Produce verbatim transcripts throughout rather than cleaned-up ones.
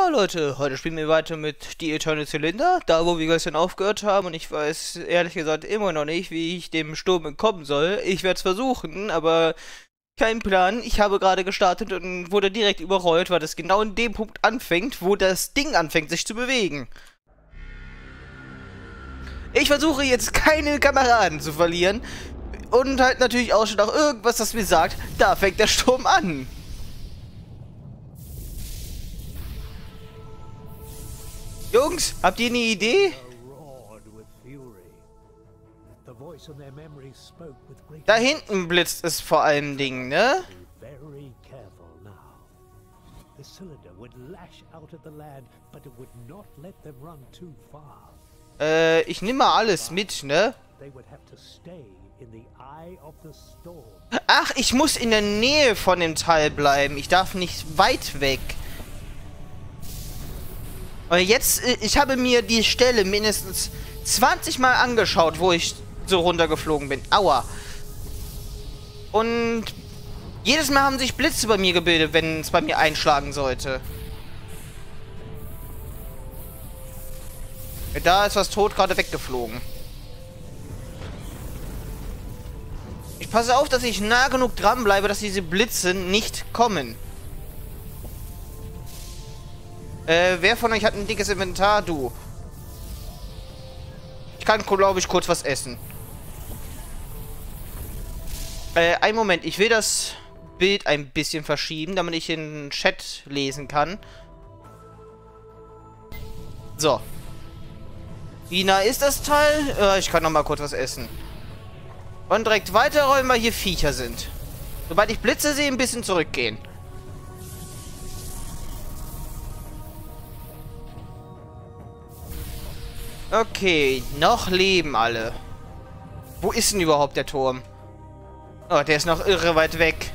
Ja, Leute, heute spielen wir weiter mit The Eternal Cylinder, da wo wir gestern aufgehört haben, und ich weiß ehrlich gesagt immer noch nicht, wie ich dem Sturm entkommen soll. Ich werde es versuchen, aber kein Plan. Ich habe gerade gestartet und wurde direkt überrollt, weil das genau in dem Punkt anfängt, wo das Ding anfängt sich zu bewegen. Ich versuche jetzt keine Kameraden zu verlieren und halt natürlich auch schon nach irgendwas, das mir sagt, da fängt der Sturm an. Jungs, habt ihr eine Idee? Da hinten blitzt es vor allem Dingen, ne? Äh, ich nehme mal alles mit, ne? Ach, ich muss in der Nähe von dem Teil bleiben. Ich darf nicht weit weg. Aber jetzt, ich habe mir die Stelle mindestens zwanzig Mal angeschaut, wo ich so runtergeflogen bin. Aua. Und jedes Mal haben sich Blitze bei mir gebildet, wenn es bei mir einschlagen sollte. Da ist was tot gerade weggeflogen. Ich passe auf, dass ich nah genug dran bleibe, dass diese Blitze nicht kommen. Äh, wer von euch hat ein dickes Inventar? Du. Ich kann, glaube ich, kurz was essen. Äh, einen Moment. Ich will das Bild ein bisschen verschieben, damit ich den Chat lesen kann. So. Wie nah ist das Teil? Äh, ich kann noch mal kurz was essen. Und direkt weiterrollen, weil hier Viecher sind. Sobald ich Blitze sehe, ein bisschen zurückgehen. Okay, noch leben alle. Wo ist denn überhaupt der Turm? Oh, der ist noch irre weit weg.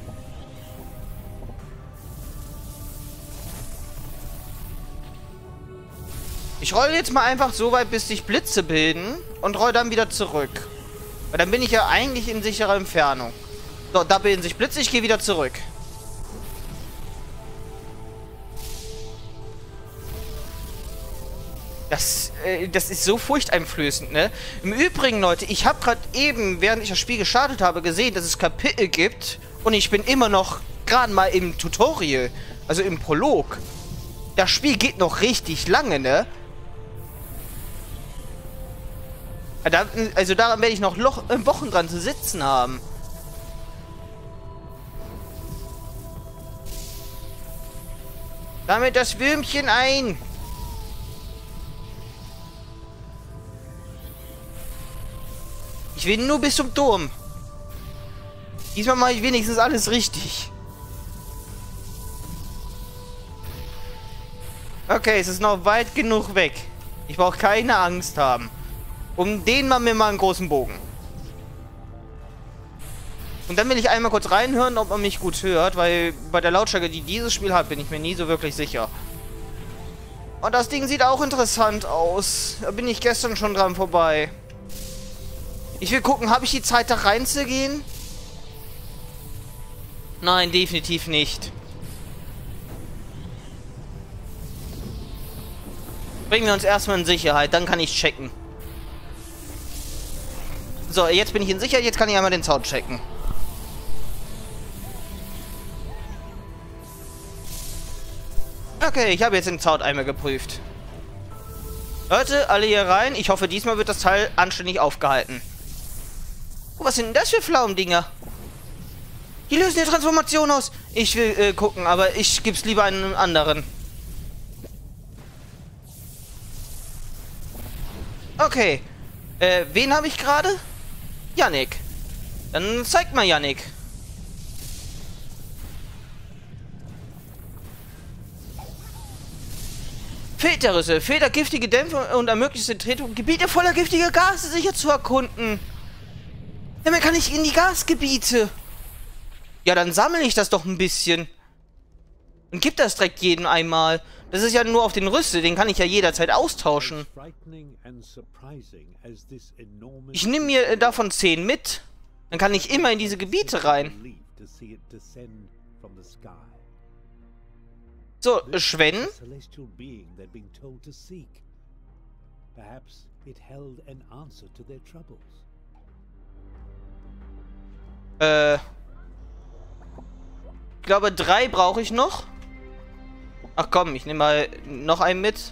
Ich roll jetzt mal einfach so weit, bis sich Blitze bilden und roll dann wieder zurück. Weil dann bin ich ja eigentlich in sicherer Entfernung. So, da bilden sich Blitze, ich gehe wieder zurück. Das, äh, das ist so furchteinflößend, ne? Im Übrigen, Leute, ich habe gerade eben, während ich das Spiel gestartet habe, gesehen, dass es Kapitel gibt. Und ich bin immer noch gerade mal im Tutorial. Also im Prolog. Das Spiel geht noch richtig lange, ne? Da, also daran werde ich noch Loch, äh, Wochen dran zu sitzen haben. Damit das Würmchen ein. Ich will nur bis zum Turm. Diesmal mache ich wenigstens alles richtig. Okay, es ist noch weit genug weg. Ich brauche keine Angst haben. Um den machen wir mal einen großen Bogen. Und dann will ich einmal kurz reinhören, ob man mich gut hört, weil bei der Lautstärke, die dieses Spiel hat, bin ich mir nie so wirklich sicher. Und das Ding sieht auch interessant aus. Da bin ich gestern schon dran vorbei. Ich will gucken, habe ich die Zeit, da reinzugehen? Nein, definitiv nicht. Bringen wir uns erstmal in Sicherheit, dann kann ich checken. So, jetzt bin ich in Sicherheit, jetzt kann ich einmal den Sound checken. Okay, ich habe jetzt den Sound einmal geprüft. Leute, alle hier rein. Ich hoffe, diesmal wird das Teil anständig aufgehalten. Oh, was sind denn das für Pflaumendinger? Die lösen die Transformation aus. Ich will äh, gucken, aber ich gebe es lieber einem anderen. Okay. Äh, wen habe ich gerade? Yannick. Dann zeig mal, Yannick. Filterrisse. Filter giftige Dämpfe und ermöglicht die Tretung Gebiete voller giftiger Gase sicher zu erkunden. Damit kann ich in die Gasgebiete. Ja, dann sammle ich das doch ein bisschen. Und gib das direkt jedem einmal. Das ist ja nur auf den Rüste, den kann ich ja jederzeit austauschen. Ich nehme mir davon zehn mit. Dann kann ich immer in diese Gebiete rein. So, This Schwen. was a celestial being they'd been told to seek. Perhaps it held an answer to their troubles. Äh. Ich glaube, drei brauche ich noch. Ach komm, ich nehme mal noch einen mit.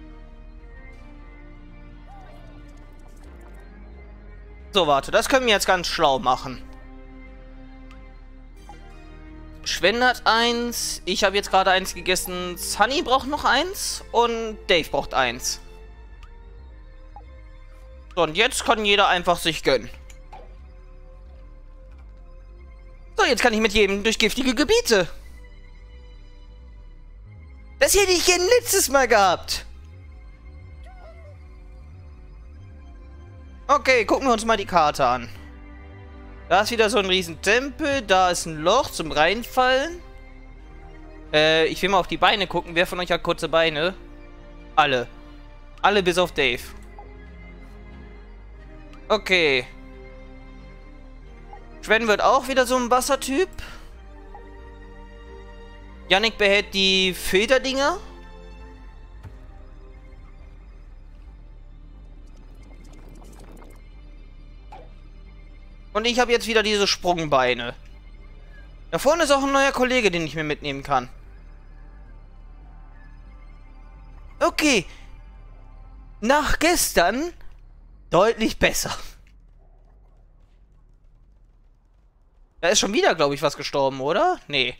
So, warte, das können wir jetzt ganz schlau machen. Schwen hat eins. Ich habe jetzt gerade eins gegessen. Sunny braucht noch eins. Und Dave braucht eins. So, und jetzt kann jeder einfach sich gönnen. So, jetzt kann ich mit jedem durch giftige Gebiete. Das hätte ich gern letztes Mal gehabt. Okay, gucken wir uns mal die Karte an. Da ist wieder so ein riesen Tempel. Da ist ein Loch zum Reinfallen. Äh, ich will mal auf die Beine gucken. Wer von euch hat kurze Beine? Alle. Alle bis auf Dave. Okay. Schwen wird auch wieder so ein Wassertyp. Yannick behält die Filterdinger. Und ich habe jetzt wieder diese Sprungbeine. Da vorne ist auch ein neuer Kollege, den ich mir mitnehmen kann. Okay. Nach gestern deutlich besser. Da ist schon wieder, glaube ich, was gestorben, oder? Nee.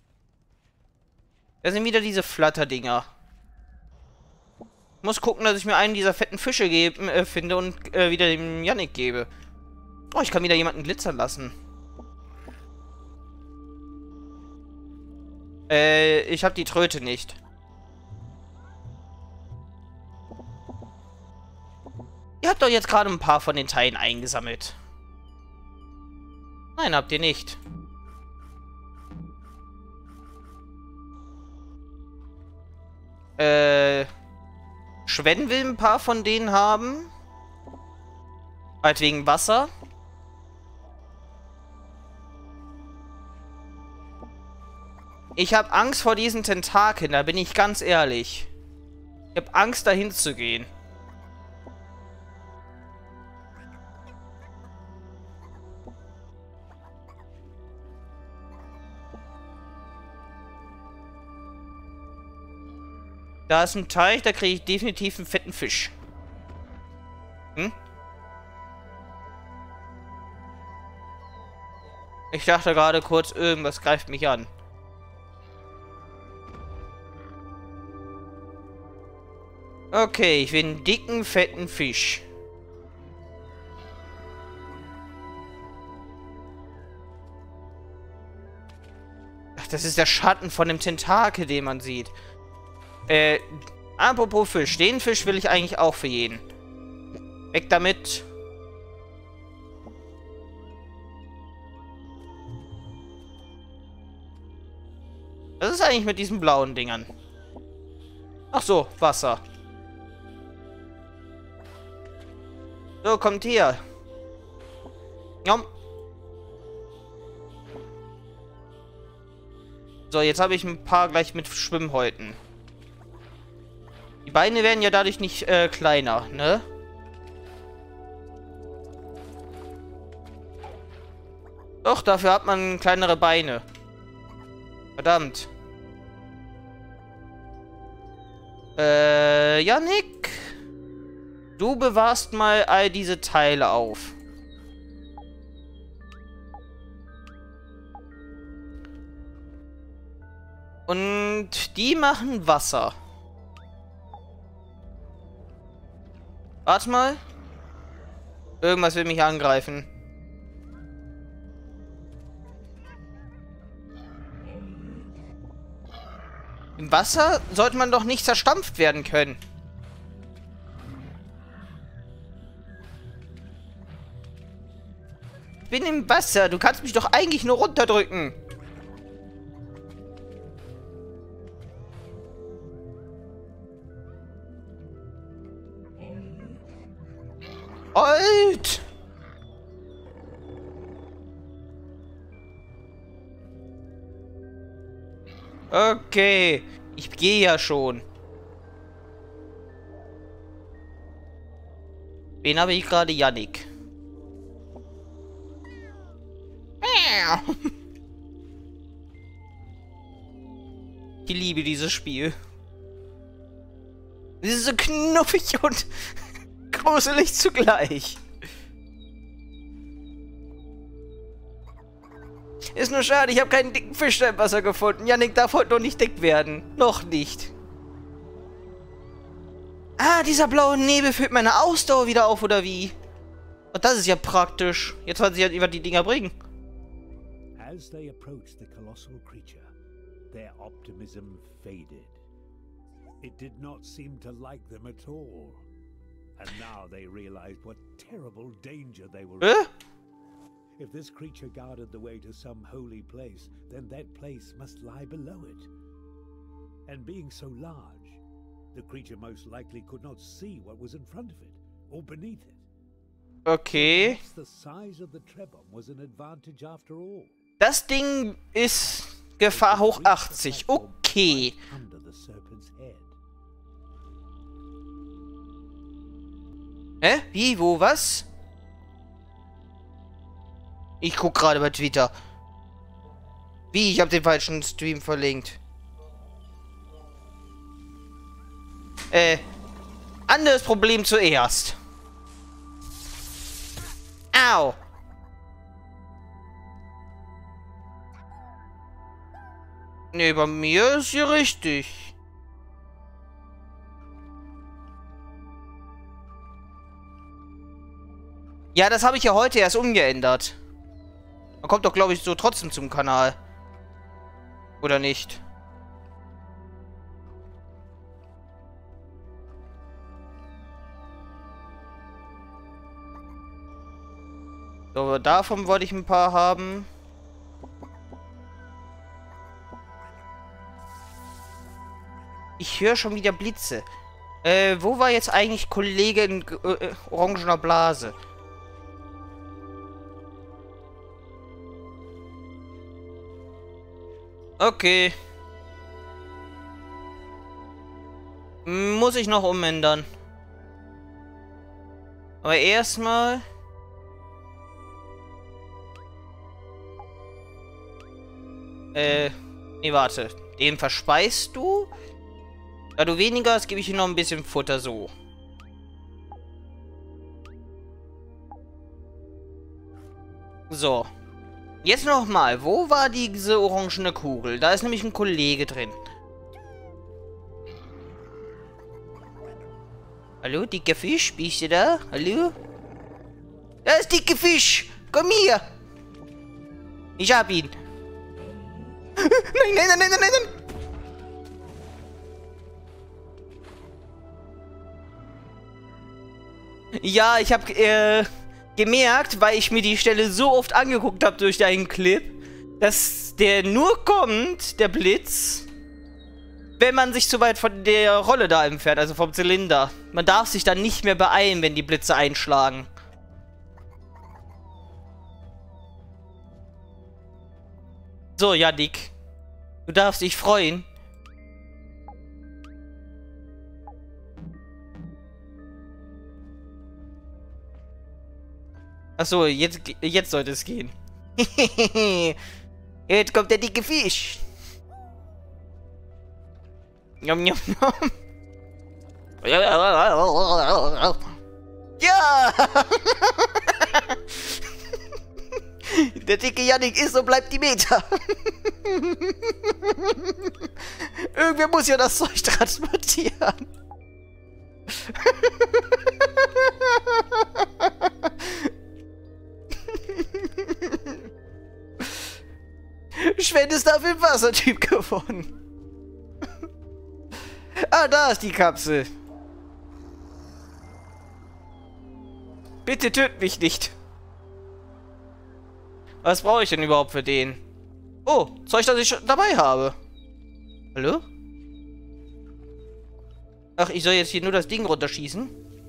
Da sind wieder diese Flatterdinger. Ich muss gucken, dass ich mir einen dieser fetten Fische geben, äh, finde und äh, wieder dem Yannick gebe. Oh, ich kann wieder jemanden glitzern lassen. Äh, ich habe die Tröte nicht. Ihr habt doch jetzt gerade ein paar von den Teilen eingesammelt. Nein, habt ihr nicht. Äh, Schwen will ein paar von denen haben. Halt wegen Wasser. Ich habe Angst vor diesen Tentakeln, da bin ich ganz ehrlich. Ich habe Angst, dahin zu gehen. Da ist ein Teich, da kriege ich definitiv einen fetten Fisch. Hm? Ich dachte gerade kurz, irgendwas greift mich an. Okay, ich will einen dicken, fetten Fisch. Ach, das ist der Schatten von dem Tentakel, den man sieht. Äh, apropos Fisch. Den Fisch will ich eigentlich auch für jeden. Weg damit. Was ist eigentlich mit diesen blauen Dingern? Ach so, Wasser. So, kommt hier. Jom. So, jetzt habe ich ein paar gleich mit Schwimmhäuten. Die Beine werden ja dadurch nicht äh, kleiner, ne? Doch, dafür hat man kleinere Beine. Verdammt. Äh, Yannick? Du bewahrst mal all diese Teile auf. Und die machen Wasser. Warte mal. Irgendwas will mich angreifen. Im Wasser sollte man doch nicht zerstampft werden können. Ich bin im Wasser. Du kannst mich doch eigentlich nur runterdrücken. Alt! Okay. Ich gehe ja schon. Wen habe ich gerade? Yannick. Ich liebe dieses Spiel. Es ist so knuffig und gruselig zugleich. Ist nur schade, ich habe keinen dicken Fisch im Wasser gefunden. Yannick darf heute noch nicht dick werden. Noch nicht. Ah, dieser blaue Nebel füllt meine Ausdauer wieder auf, oder wie? Und das ist ja praktisch. Jetzt wollen sie ja über die Dinger bringen. As they approached the colossal creature, their optimism faded. It did not seem to like them at all. And now they realized what terrible danger they were Äh? in. If this creature guarded the way to some holy place, then that place must lie below it. And being so large, the creature most likely could not see what was in front of it, or beneath it. Okay. Perhaps the size of the Trebon was an advantage after all. Das Ding ist Gefahr hoch achtzig. Okay. Under the serpent's head. Hä? Wie? Wo? Was? Ich guck gerade bei Twitter. Wie? Ich habe den falschen Stream verlinkt. Äh. Anderes Problem zuerst. Au. Nee, bei mir ist hier richtig. Ja, das habe ich ja heute erst umgeändert. Man kommt doch, glaube ich, so trotzdem zum Kanal. Oder nicht? So, davon wollte ich ein paar haben. Ich höre schon wieder Blitze. Äh, wo war jetzt eigentlich Kollege in äh, orangener Blase? Okay. Muss ich noch umändern. Aber erstmal... Äh, nee, warte. Den verspeist du? Da du weniger hast, gebe ich ihm noch ein bisschen Futter, so. So. Jetzt nochmal. Wo war diese orangene Kugel? Da ist nämlich ein Kollege drin. Hallo, dicker Fisch? Bist du da? Hallo? Da ist dicker Fisch! Komm hier! Ich hab ihn! Nein, nein, nein, nein, nein, nein! Ja, ich habe äh, gemerkt, weil ich mir die Stelle so oft angeguckt habe durch deinen Clip, dass der nur kommt, der Blitz, wenn man sich zu weit von der Rolle da entfernt, also vom Zylinder. Man darf sich dann nicht mehr beeilen, wenn die Blitze einschlagen. So, Yannick. Du darfst dich freuen. Achso, jetzt, jetzt sollte es gehen. Jetzt kommt der dicke Fisch. Njom, njom, njom. Ja! Der dicke Yannick ist und bleibt die Meta. Irgendwer muss ja das Zeug transportieren. Schwend ist dafür ein Wassertyp geworden. Ah, da ist die Kapsel. Bitte töt mich nicht. Was brauche ich denn überhaupt für den? Oh, Zeug, das ich schon dabei habe. Hallo? Ach, ich soll jetzt hier nur das Ding runterschießen?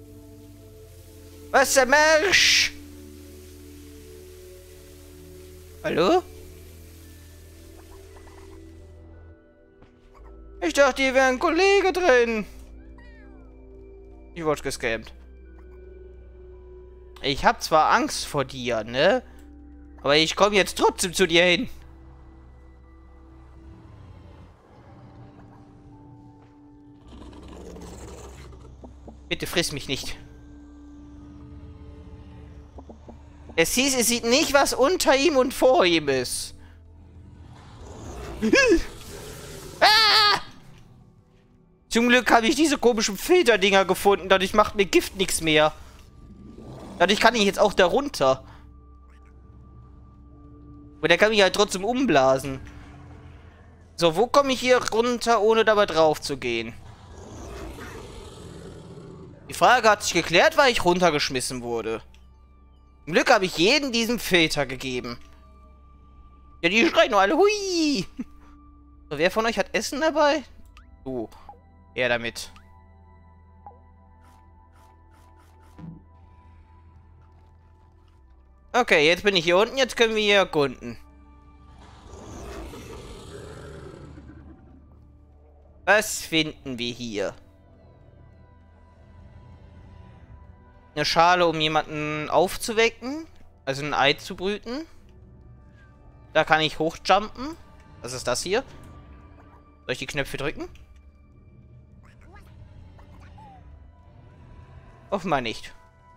Was der Mensch? Hallo? Ich dachte, hier wäre ein Kollege drin. Ich wurde gescampt. Ich habe zwar Angst vor dir, ne? Aber ich komme jetzt trotzdem zu dir hin. Bitte friss mich nicht. Es hieß, es sieht nicht, was unter ihm und vor ihm ist. Ah! Zum Glück habe ich diese komischen Filterdinger gefunden. Dadurch macht mir Gift nichts mehr. Dadurch kann ich jetzt auch da runter. Aber der kann mich halt trotzdem umblasen. So, wo komme ich hier runter, ohne dabei drauf zu gehen? Die Frage hat sich geklärt, weil ich runtergeschmissen wurde. Zum Glück habe ich jeden diesen Filter gegeben. Ja, die schreien nur alle. Hui! So, wer von euch hat Essen dabei? Du. Er damit. Okay, jetzt bin ich hier unten. Jetzt können wir hier erkunden. Was finden wir hier? Eine Schale, um jemanden aufzuwecken. Also ein Ei zu brüten. Da kann ich hochjumpen. Was ist das hier? Soll ich die Knöpfe drücken? Offenbar nicht.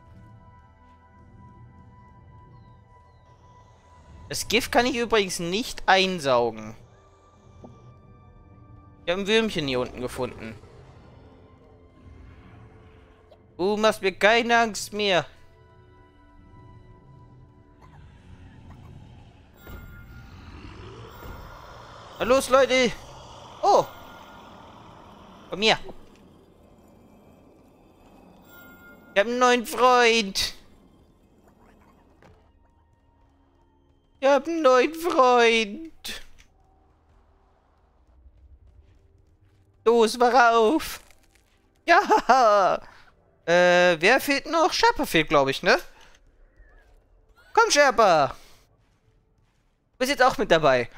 Das Gift kann ich übrigens nicht einsaugen. Ich habe ein Würmchen hier unten gefunden. Du machst mir keine Angst mehr. Na los, Leute. Oh. Komm her. Ich habe einen neuen Freund. Ich habe einen neuen Freund. Los, mach auf. Ja. Äh, wer fehlt noch? Sherpa fehlt, glaube ich, ne? Komm, Sherpa. Du bist jetzt auch mit dabei.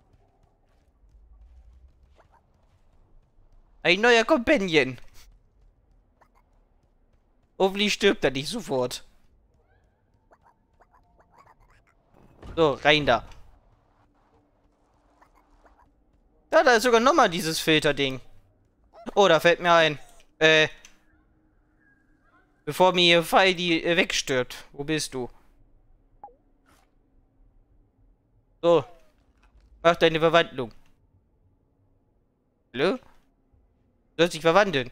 Ein neuer Companion. Hoffentlich stirbt er nicht sofort. So, rein da. Ja, da ist sogar nochmal dieses Filterding. Oh, da fällt mir ein. Äh. Bevor mir Feidi äh, wegstirbt. Wo bist du? So. Mach deine Verwandlung. Hallo? Du sollst dich verwandeln.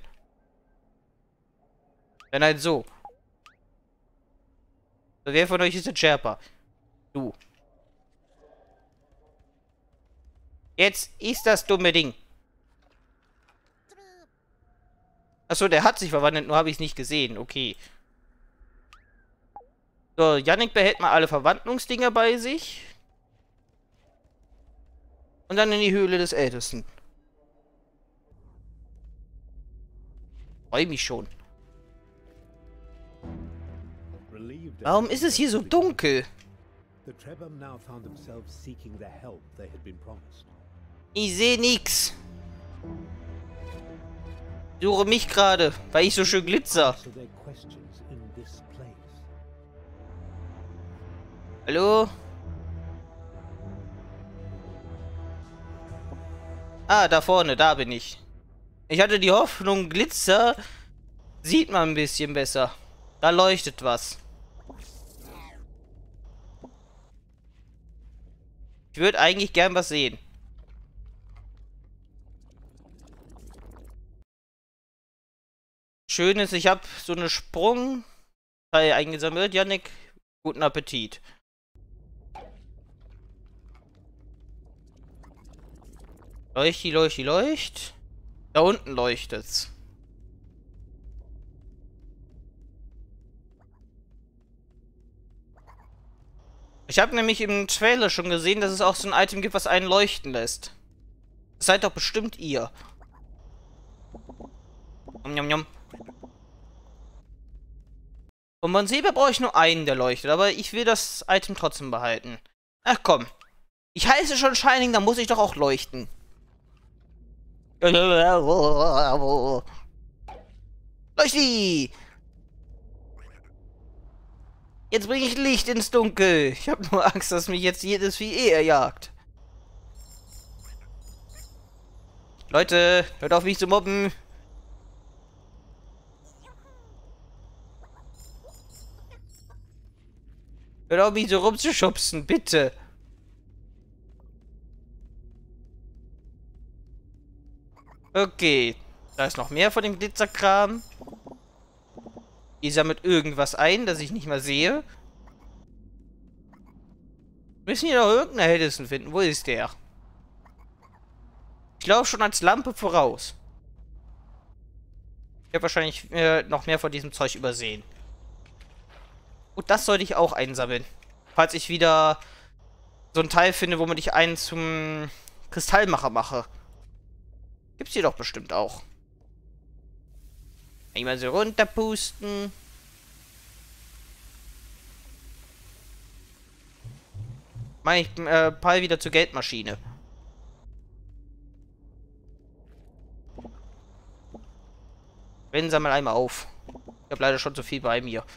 Dann halt so. So, wer von euch ist der Sherpa? Du. Jetzt ist das dumme Ding. Achso, der hat sich verwandelt, nur habe ich es nicht gesehen. Okay. So, Yannick behält mal alle Verwandlungsdinger bei sich. Und dann in die Höhle des Ältesten. Freue mich schon. Warum ist es hier so dunkel? Ich sehe nix. Ich suche mich gerade, weil ich so schön glitzer. Hallo? Ah, da vorne, da bin ich. Ich hatte die Hoffnung, Glitzer sieht man ein bisschen besser. Da leuchtet was. Ich würde eigentlich gern was sehen. Schön ist, ich habe so eine Sprung eingesammelt. Yannick, guten Appetit. Leuchti, leuchti, leucht. Da unten leuchtet's. Ich habe nämlich im Trailer schon gesehen, dass es auch so ein Item gibt, was einen leuchten lässt. Das seid doch bestimmt ihr. Njom, njom, njom. Und man sieht, brauche ich nur einen, der leuchtet. Aber ich will das Item trotzdem behalten. Ach komm. Ich heiße schon Shining, dann muss ich doch auch leuchten. Leuchti! Jetzt bringe ich Licht ins Dunkel. Ich habe nur Angst, dass mich jetzt jedes Vieh eh erjagt. Leute, hört auf mich zu mobben. Hört auf mich so rumzuschubsen, bitte. Okay. Da ist noch mehr von dem Glitzerkram. Die sammelt irgendwas ein, das ich nicht mal sehe. Wir müssen hier noch irgendeinen Ältesten finden. Wo ist der? Ich laufe schon als Lampe voraus. Ich habe wahrscheinlich äh, noch mehr von diesem Zeug übersehen. Und das sollte ich auch einsammeln. Falls ich wieder so ein Teil finde, womit ich einen zum Kristallmacher mache. Gibt's hier doch bestimmt auch. Einmal so runterpusten. Mach ich äh, Pal wieder zur Geldmaschine. Wenn, sammel einmal auf. Ich habe leider schon zu viel bei mir.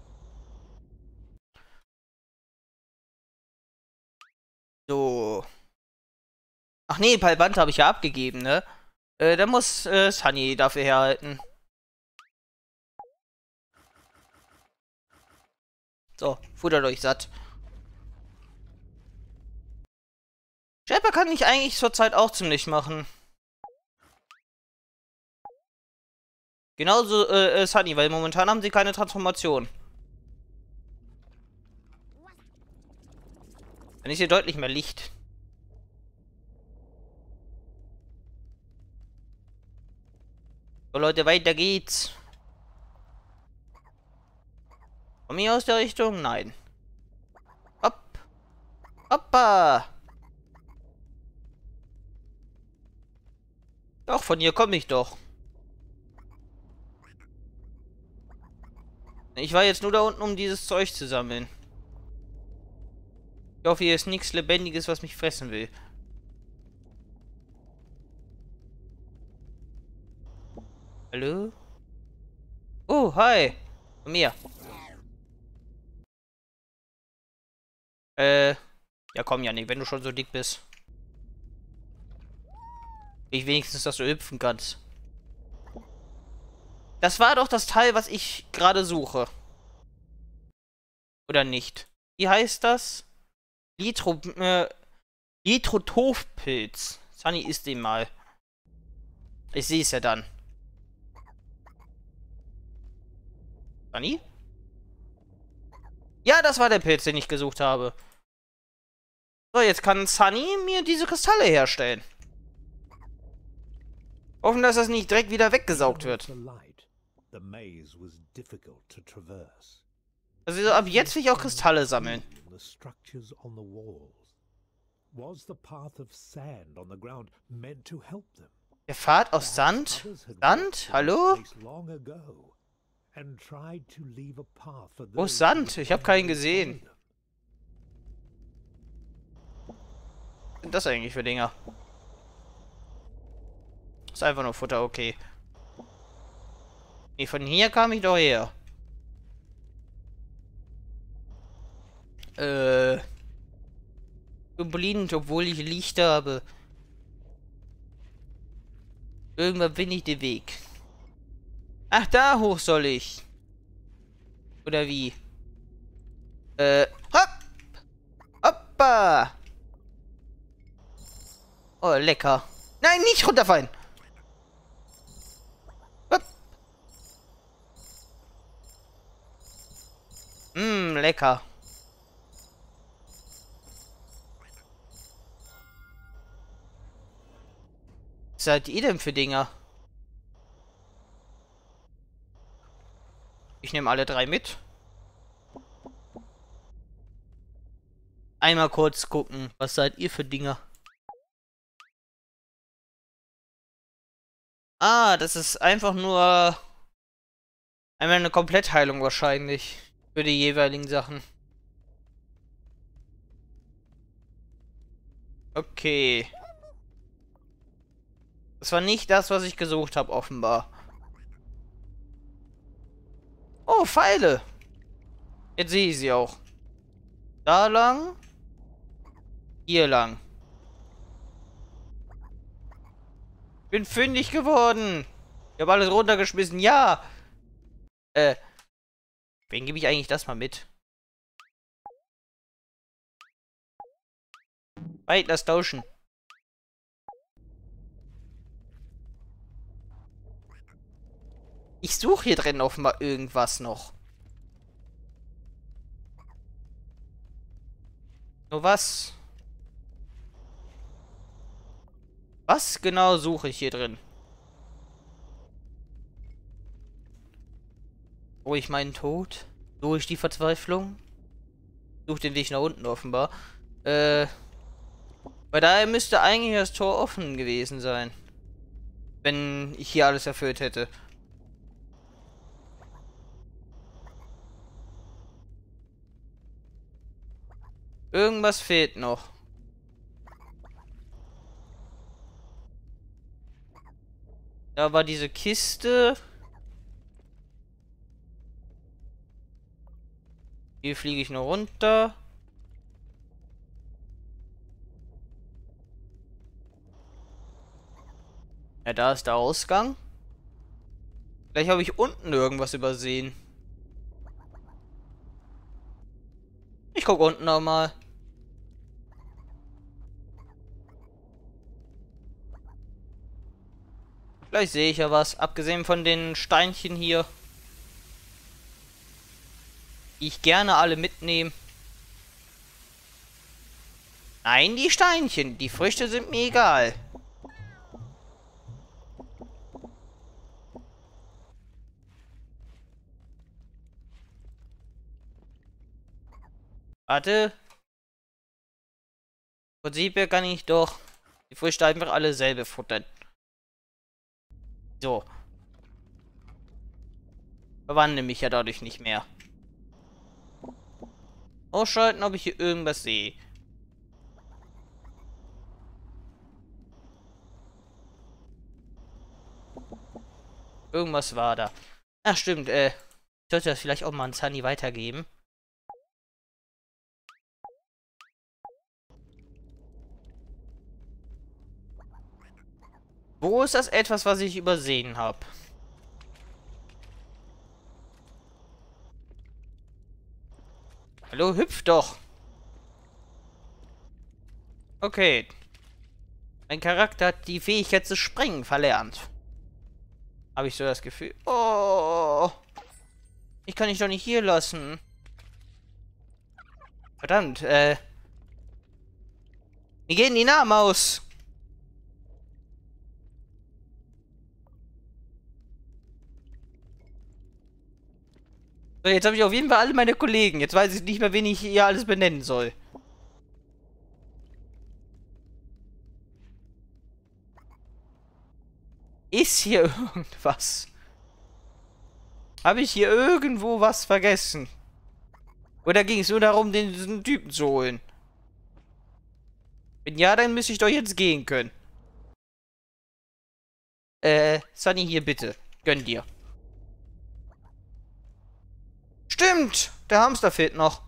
So. Ach nee, Palband habe ich ja abgegeben, ne? Äh, da muss äh, Sunny dafür herhalten. So, futtert euch satt. Shepard kann ich eigentlich zurzeit auch ziemlich machen. Genauso äh, äh, Sunny, weil momentan haben sie keine Transformation. Dann ist hier deutlich mehr Licht. So Leute, weiter geht's. Komm ich aus der Richtung? Nein. Hopp. Hoppa. Doch, von hier komme ich doch. Ich war jetzt nur da unten, um dieses Zeug zu sammeln. Ich hoffe, hier ist nichts Lebendiges, was mich fressen will. Hallo? Oh, hi. Von mir. Äh. Ja, komm, Janik, wenn du schon so dick bist. Ich wenigstens, dass du hüpfen kannst. Das war doch das Teil, was ich gerade suche. Oder nicht? Wie heißt das? Litro, äh, Litrotophpilz. Sunny isst den mal. Ich sehe es ja dann. Sunny? Ja, das war der Pilz, den ich gesucht habe. So, jetzt kann Sunny mir diese Kristalle herstellen. Hoffen, dass das nicht direkt wieder weggesaugt wird. Also ab jetzt will ich auch Kristalle sammeln. Der Pfad aus Sand? Sand? Hallo? Wo ist Sand? Ich habe keinen gesehen. Was sind das eigentlich für Dinger? Ist einfach nur Futter, okay. Nee, von hier kam ich doch her. Äh. Ich bin blind, obwohl ich Licht habe. Irgendwann bin ich den Weg. Ach, da hoch soll ich. Oder wie? Äh. Hopp! Hoppa! Oh, lecker. Nein, nicht runterfallen! Hopp! Mmm, lecker. Was seid ihr denn für Dinger? Ich nehme alle drei mit. Einmal kurz gucken, was seid ihr für Dinger? Ah, das ist einfach nur einmal eine Komplettheilung wahrscheinlich für die jeweiligen Sachen. Okay. Das war nicht das, was ich gesucht habe, offenbar. Oh, Pfeile. Jetzt sehe ich sie auch. Da lang. Hier lang. Bin fündig geworden. Ich habe alles runtergeschmissen. Ja. Äh. Wen gebe ich eigentlich das mal mit? Weit, lass tauschen. Ich suche hier drin offenbar irgendwas noch. Nur was? Was genau suche ich hier drin? Suche ich meinen Tod? Suche ich die Verzweiflung? Suche den Weg nach unten offenbar. Äh. Weil daher müsste eigentlich das Tor offen gewesen sein. Wenn ich hier alles erfüllt hätte. Irgendwas fehlt noch. Da war diese Kiste. Hier fliege ich nur runter. Ja, da ist der Ausgang. Vielleicht habe ich unten irgendwas übersehen. Ich gucke unten nochmal. Vielleicht sehe ich ja was. Abgesehen von den Steinchen hier. Die ich gerne alle mitnehme. Nein, die Steinchen. Die Früchte sind mir egal. Warte. Im Prinzip kann ich doch die Früchte einfach alle selber futtern. So. Verwandle mich ja dadurch nicht mehr. Ausschalten, ob ich hier irgendwas sehe. Irgendwas war da. Ach stimmt, äh. Ich sollte das vielleicht auch mal an Sunny weitergeben. Wo ist das etwas, was ich übersehen habe? Hallo, hüpf doch. Okay. Mein Charakter hat die Fähigkeit zu springen verlernt. Habe ich so das Gefühl. Oh. Ich kann dich doch nicht hier lassen. Verdammt, äh. Wie gehen die Namen aus? So, jetzt habe ich auf jeden Fall alle meine Kollegen. Jetzt weiß ich nicht mehr, wen ich hier alles benennen soll. Ist hier irgendwas? Habe ich hier irgendwo was vergessen? Oder ging es nur darum, den, diesen Typen zu holen? Wenn ja, dann müsste ich doch jetzt gehen können. Äh, Sunny, hier bitte. Gönn dir. Stimmt! Der Hamster fehlt noch.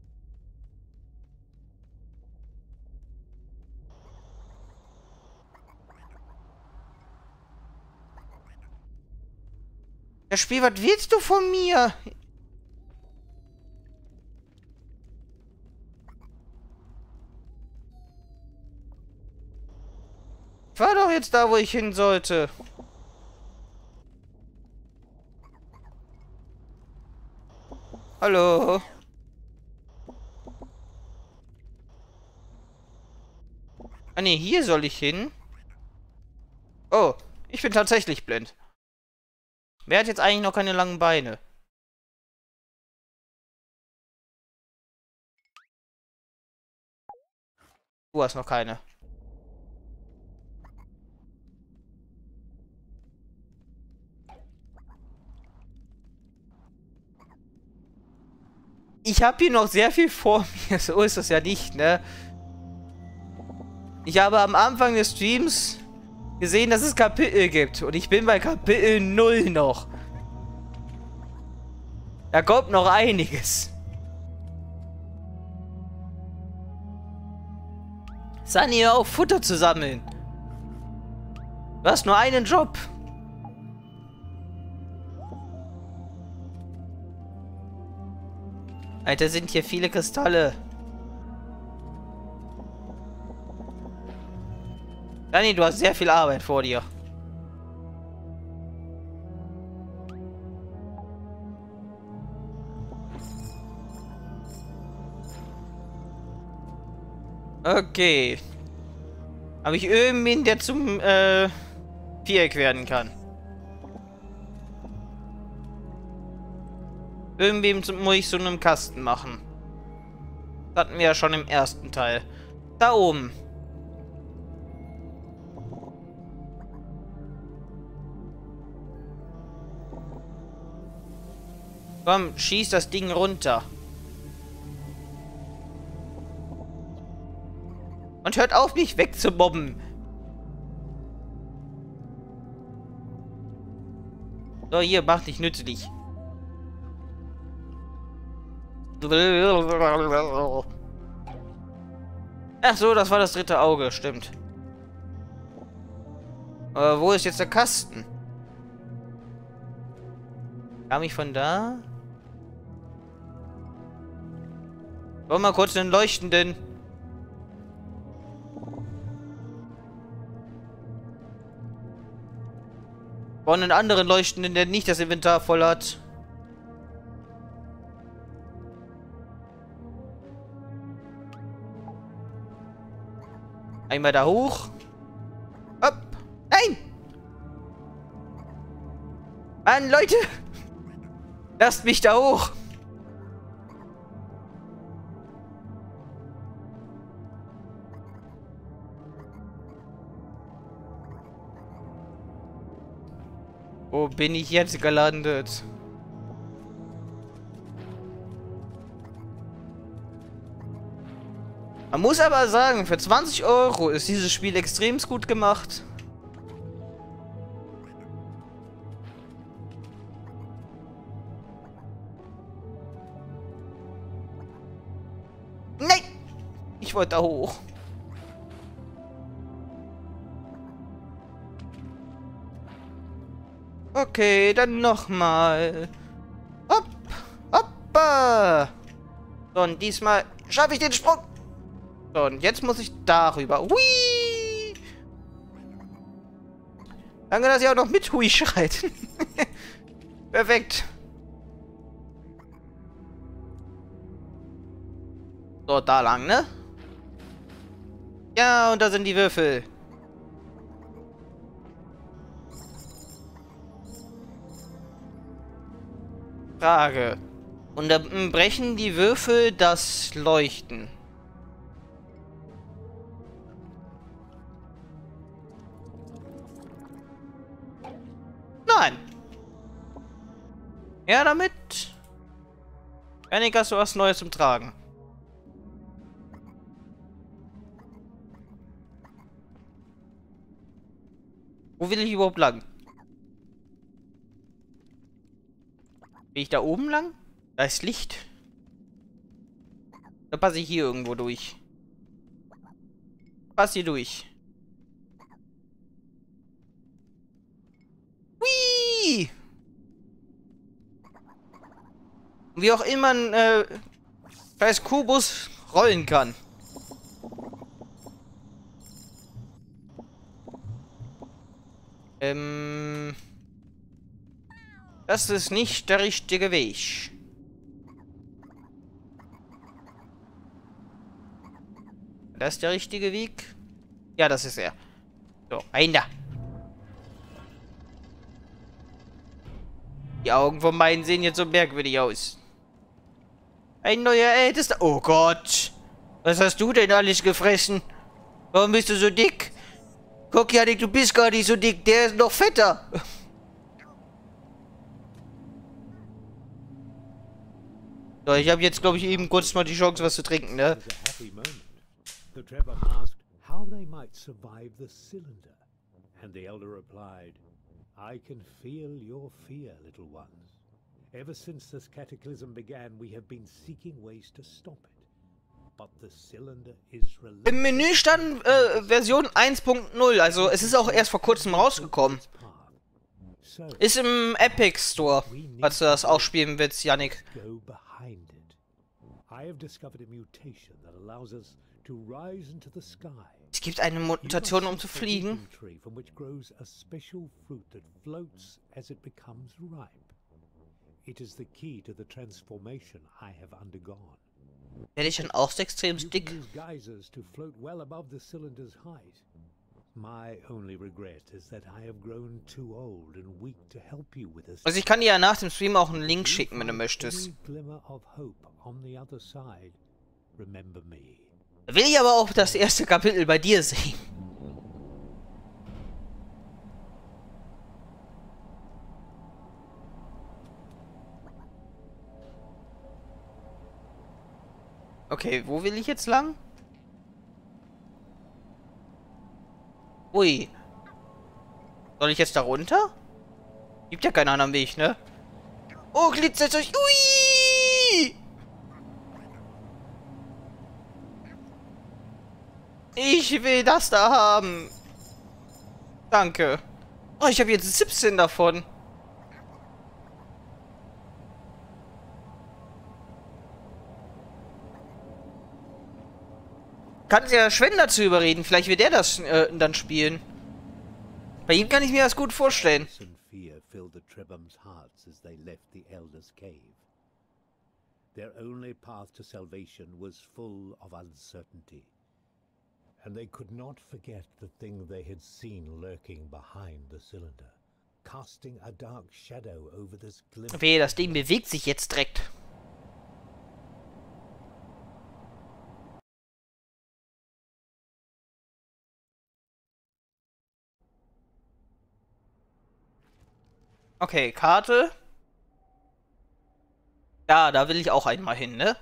Das Spiel, was willst du von mir? Ich war doch jetzt da, wo ich hin sollte. Hallo? Ah ne, hier soll ich hin. Oh, ich bin tatsächlich blind. Wer hat jetzt eigentlich noch keine langen Beine? Du hast noch keine. Ich habe hier noch sehr viel vor mir. So ist das ja nicht, ne? Ich habe am Anfang des Streams gesehen, dass es Kapitel gibt. Und ich bin bei Kapitel null noch. Da kommt noch einiges. Sunny, hör auf, Futter zu sammeln. Du hast nur einen Job. Alter, sind hier viele Kristalle. Sunny, du hast sehr viel Arbeit vor dir. Okay. Habe ich irgendwen, der zum äh, Viereck werden kann? Irgendwem muss ich so einen Kasten machen. Das hatten wir ja schon im ersten Teil. Da oben. Komm, schieß das Ding runter. Und hört auf, mich wegzumobben. So, hier, mach dich nützlich. Ach so, das war das dritte Auge, stimmt. Aber wo ist jetzt der Kasten? Kam ich von da? Komm mal kurz den Leuchtenden. Von einen anderen Leuchtenden, der nicht das Inventar voll hat. Einmal da hoch. Hopp. Nein! Mann, Leute! Lasst mich da hoch! Wo bin ich jetzt gelandet? Man muss aber sagen, für zwanzig Euro ist dieses Spiel extrem gut gemacht. Nein! Ich wollte da hoch. Okay, dann nochmal. Hopp, hoppa. So, und diesmal schaffe ich den Sprung. So, und jetzt muss ich darüber. Hui! Danke, dass ihr auch noch mit Hui schreit. Perfekt. So, da lang, ne? Ja, und da sind die Würfel. Frage. Unterbrechen die Würfel das Leuchten? Nein. Ja, damit. Einig hast du was Neues zum Tragen. Wo will ich überhaupt lang? Bin ich da oben lang? Da ist Licht. Da passe ich hier irgendwo durch. Pass hier durch. Hui! Wie auch immer ein äh, scheiß Kubus rollen kann. Ähm... Das ist nicht der richtige Weg. Das ist der richtige Weg? Ja, das ist er. So, einer. Die Augen von meinen sehen jetzt so merkwürdig aus. Ein neuer Ältester. Oh Gott. Was hast du denn alles gefressen? Warum bist du so dick? Guck, Janik, du bist gar nicht so dick. Der ist noch fetter. So, ich habe jetzt, glaube ich, eben kurz mal die Chance, was zu trinken, ne? And the elder replied, I can feel your fear, little ones. Ever since this cataclysm began, we have been seeking ways to stop it. But the cylinder is relentless. Im Menü stand äh, Version eins Punkt null, also es ist auch erst vor kurzem rausgekommen. Ist im Epic Store, falls du das auch spielen willst, Yannick. Es gibt eine Mutation, um zu fliegen. Werde ich dann auch so extrem dick? Also ich kann dir ja nach dem Stream auch einen Link schicken, wenn du möchtest. Will ich aber auch das erste Kapitel bei dir sehen. Okay, wo will ich jetzt lang? Ui. Soll ich jetzt da runter? Gibt ja keinen anderen Weg, ne? Oh, glitzert durch. Ui! Ich will das da haben. Danke. Oh, ich habe jetzt siebzehn davon. Kann ja Schwen dazu überreden. Vielleicht wird der das äh, dann spielen. Bei ihm kann ich mir das gut vorstellen. Their only path to salvation was full of uncertainty. And they could not forget the thing they had seen lurking behind the cylinder, casting a dark shadow over this glimmer. Wehe, das Ding bewegt sich jetzt direkt. Okay, Karte. Ja, da will ich auch einmal hin, ne?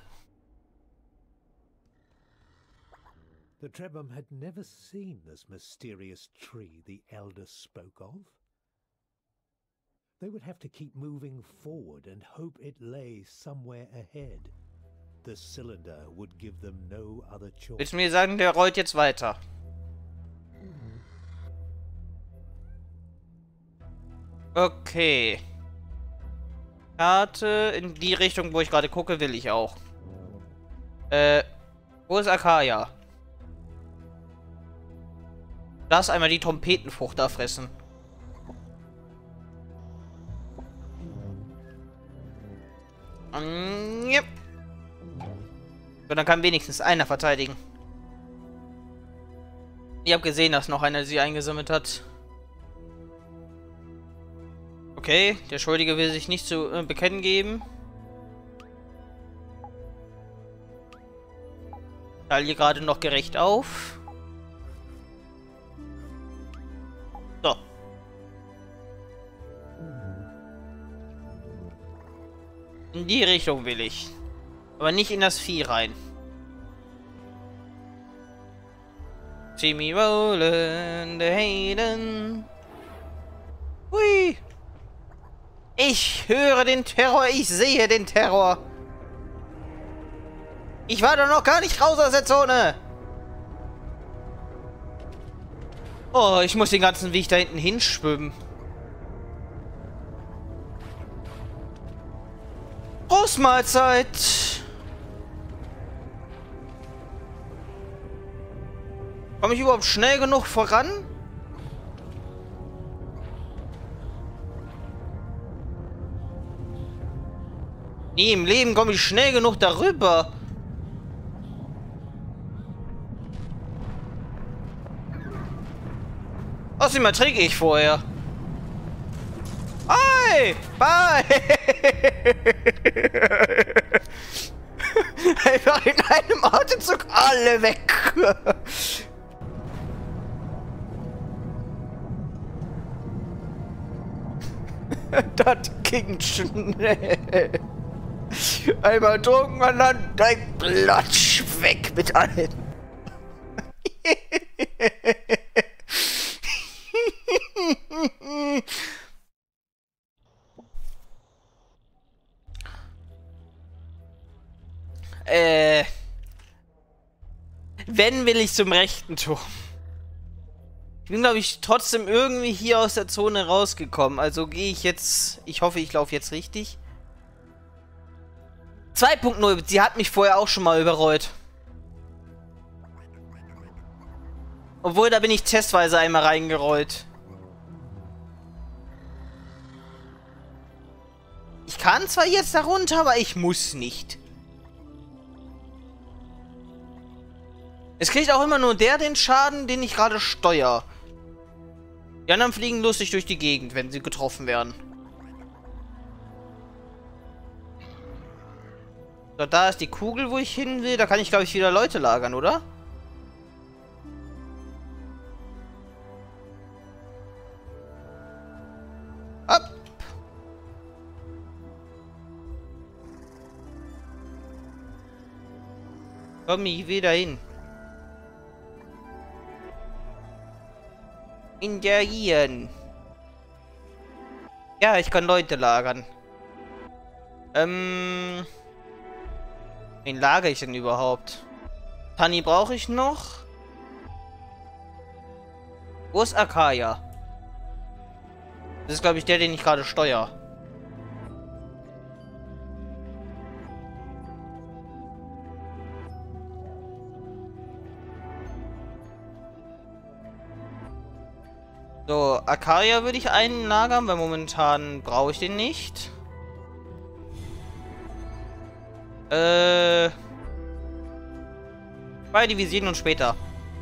The Trebhum had never seen this mysterious tree the elders spoke of. They would have to keep moving forward and hope it lay somewhere ahead. The cylinder would give them no other choice. Willst du mir sagen, der rollt jetzt weiter? Okay. Karte in die Richtung, wo ich gerade gucke, will ich auch. Äh, wo ist Akaya? Lass einmal die Trompetenfrucht da fressen. Mm, yep. So, dann kann wenigstens einer verteidigen. Ich habe gesehen, dass noch einer sie eingesammelt hat. Okay, der Schuldige will sich nicht zu äh, bekennen geben. Ich teile hier gerade noch gerecht auf. So. In die Richtung will ich. Aber nicht in das Vieh rein. See me rollin' the Hayden. Hui. Ich höre den Terror, ich sehe den Terror. Ich war doch noch gar nicht raus aus der Zone. Oh, ich muss den ganzen Weg da hinten hinschwimmen. Großmahlzeit. Komme ich überhaupt schnell genug voran? Nie im Leben komme ich schnell genug darüber. Außerdem ertrinke ich vorher. Hi! Bye! Einfach in einem Atemzug alle weg. Das ging schnell. Einmal trunken und dann direkt platsch weg mit allen. Äh. Wenn, will ich zum rechten Turm. Ich bin, glaube ich, trotzdem irgendwie hier aus der Zone rausgekommen. Also gehe ich jetzt... Ich hoffe, ich laufe jetzt richtig. zwei Punkt null. Sie hat mich vorher auch schon mal überrollt. Obwohl, da bin ich testweise einmal reingerollt. Ich kann zwar jetzt da runter, aber ich muss nicht. Es kriegt auch immer nur der den Schaden, den ich gerade steuere. Die anderen fliegen lustig durch die Gegend, wenn sie getroffen werden. So, da ist die Kugel, wo ich hin will. Da kann ich, glaube ich, wieder Leute lagern, oder? Ab! Komm ich wieder hin. Interagieren. Ja, ich kann Leute lagern. Ähm... Wen lagere ich denn überhaupt? Tani brauche ich noch. Wo ist Akaya? Das ist, glaube ich, der, den ich gerade steuere. So, Akaya würde ich einlagern, weil momentan brauche ich den nicht. Äh. Beide, wir sehen uns später.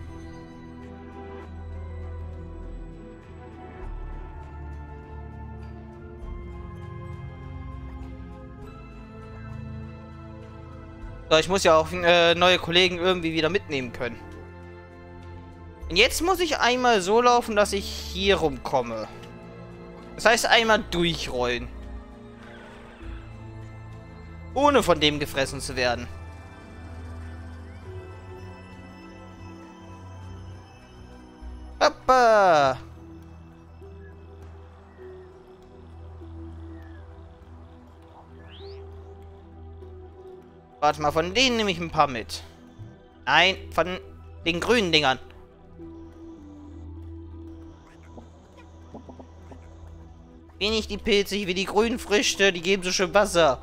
So, ich muss ja auch äh, neue Kollegen irgendwie wieder mitnehmen können. Und jetzt muss ich einmal so laufen, dass ich hier rumkomme. Das heißt, einmal durchrollen. Ohne von dem gefressen zu werden. Papa! Warte mal, von denen nehme ich ein paar mit. Nein, von den grünen Dingern. Wie nicht die Pilze, wie die grünen Früchte, die geben so schön Wasser.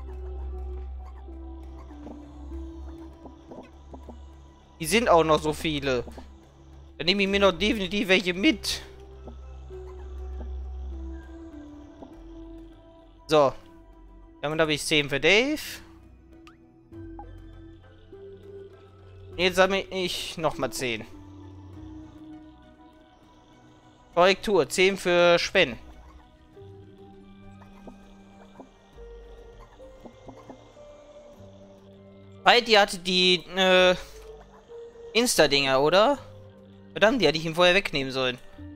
Die sind auch noch so viele. Dann nehme ich mir noch definitiv welche mit. So. Damit habe ich zehn für Dave. Jetzt sammle ich nochmal zehn. Korrektur, zehn für Sven. Die hatte die äh, Insta-Dinger, oder? Verdammt, die hätte ich ihm vorher wegnehmen sollen.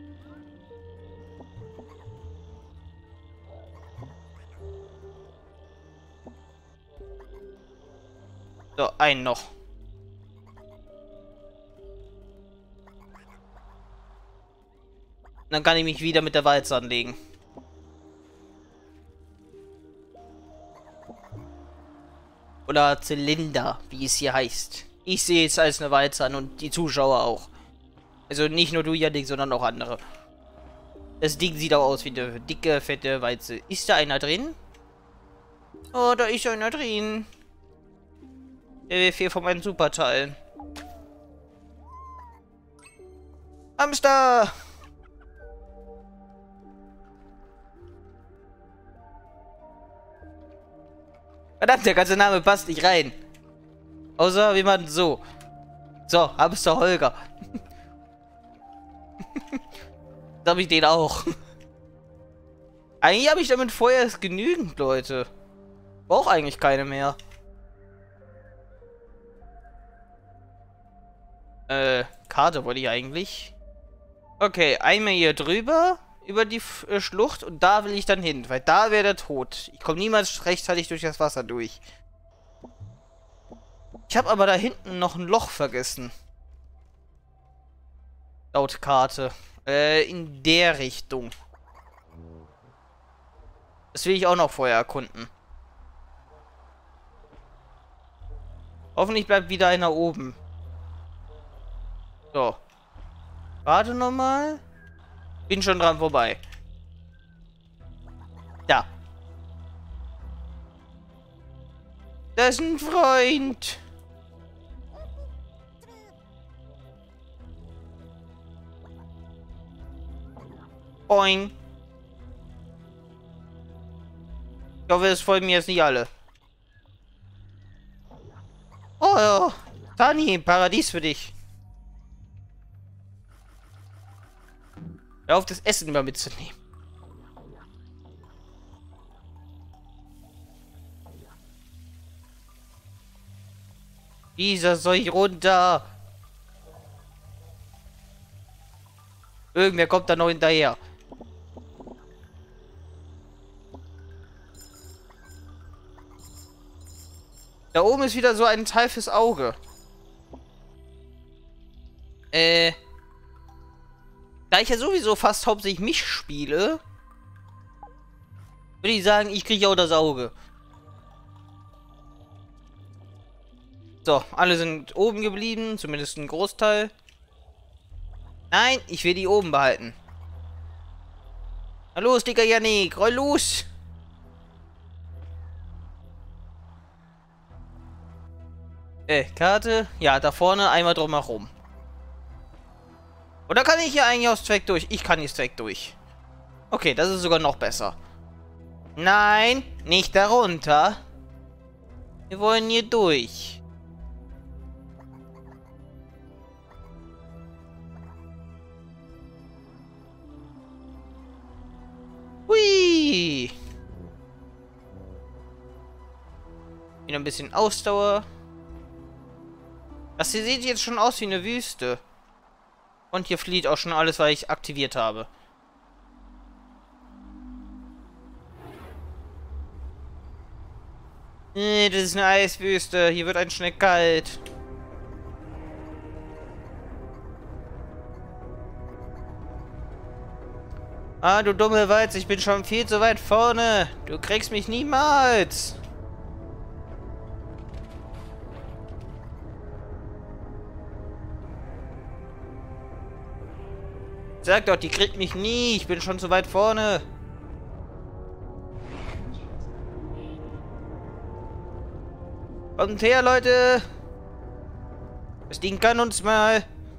So, einen noch. Dann kann ich mich wieder mit der Walze anlegen. Oder Zylinder, wie es hier heißt. Ich sehe es als eine Walze an und die Zuschauer auch. Also nicht nur du, Janik, sondern auch andere. Das Ding sieht auch aus wie eine dicke, fette Walze. Ist da einer drin? Oh, da ist einer drin. Der will viel von meinen Superteilen. Hamster! Verdammt, der ganze Name passt nicht rein. Außer wie man so. So, Hamster Holger. Da habe ich den auch. Eigentlich habe ich damit vorher genügend Leute. Brauche eigentlich keine mehr. Äh, Karte wollte ich eigentlich. Okay, einmal hier drüber. Über die F äh, Schlucht. Und da will ich dann hin. Weil da wäre der Tod. Ich komme niemals rechtzeitig durch das Wasser durch. Ich habe aber da hinten noch ein Loch vergessen. Laut Karte. Äh, in der Richtung. Das will ich auch noch vorher erkunden. Hoffentlich bleibt wieder einer oben. So. Warte nochmal. Bin schon dran vorbei. Da. Das ist ein Freund. Boing. Ich hoffe, es folgen mir jetzt nicht alle. Oh, Tani, Paradies für dich. Hör auf, das Essen mal mitzunehmen. Dieser soll ich runter. Irgendwer kommt da noch hinterher. Da oben ist wieder so ein Teil fürs Auge. Äh. Da ich ja sowieso fast hauptsächlich mich spiele, würde ich sagen, ich kriege auch das Auge. So, alle sind oben geblieben, zumindest ein Großteil. Nein, ich will die oben behalten. Na los, dicker Yannick, roll los! Äh, Karte? Ja, da vorne einmal drumherum. Oder kann ich hier eigentlich aus Zweck durch? Ich kann hier Zweck durch. Okay, das ist sogar noch besser. Nein, nicht darunter. Wir wollen hier durch. Hui. Wieder ein bisschen Ausdauer. Das hier sieht jetzt schon aus wie eine Wüste. Und hier flieht auch schon alles, was ich aktiviert habe. Nee, das ist eine Eiswüste. Hier wird ein schnell kalt. Ah, du dumme Weiz, ich bin schon viel zu weit vorne. Du kriegst mich niemals. Sag doch, die kriegt mich nie. Ich bin schon zu weit vorne. Kommt her, Leute. Das Ding kann uns mal.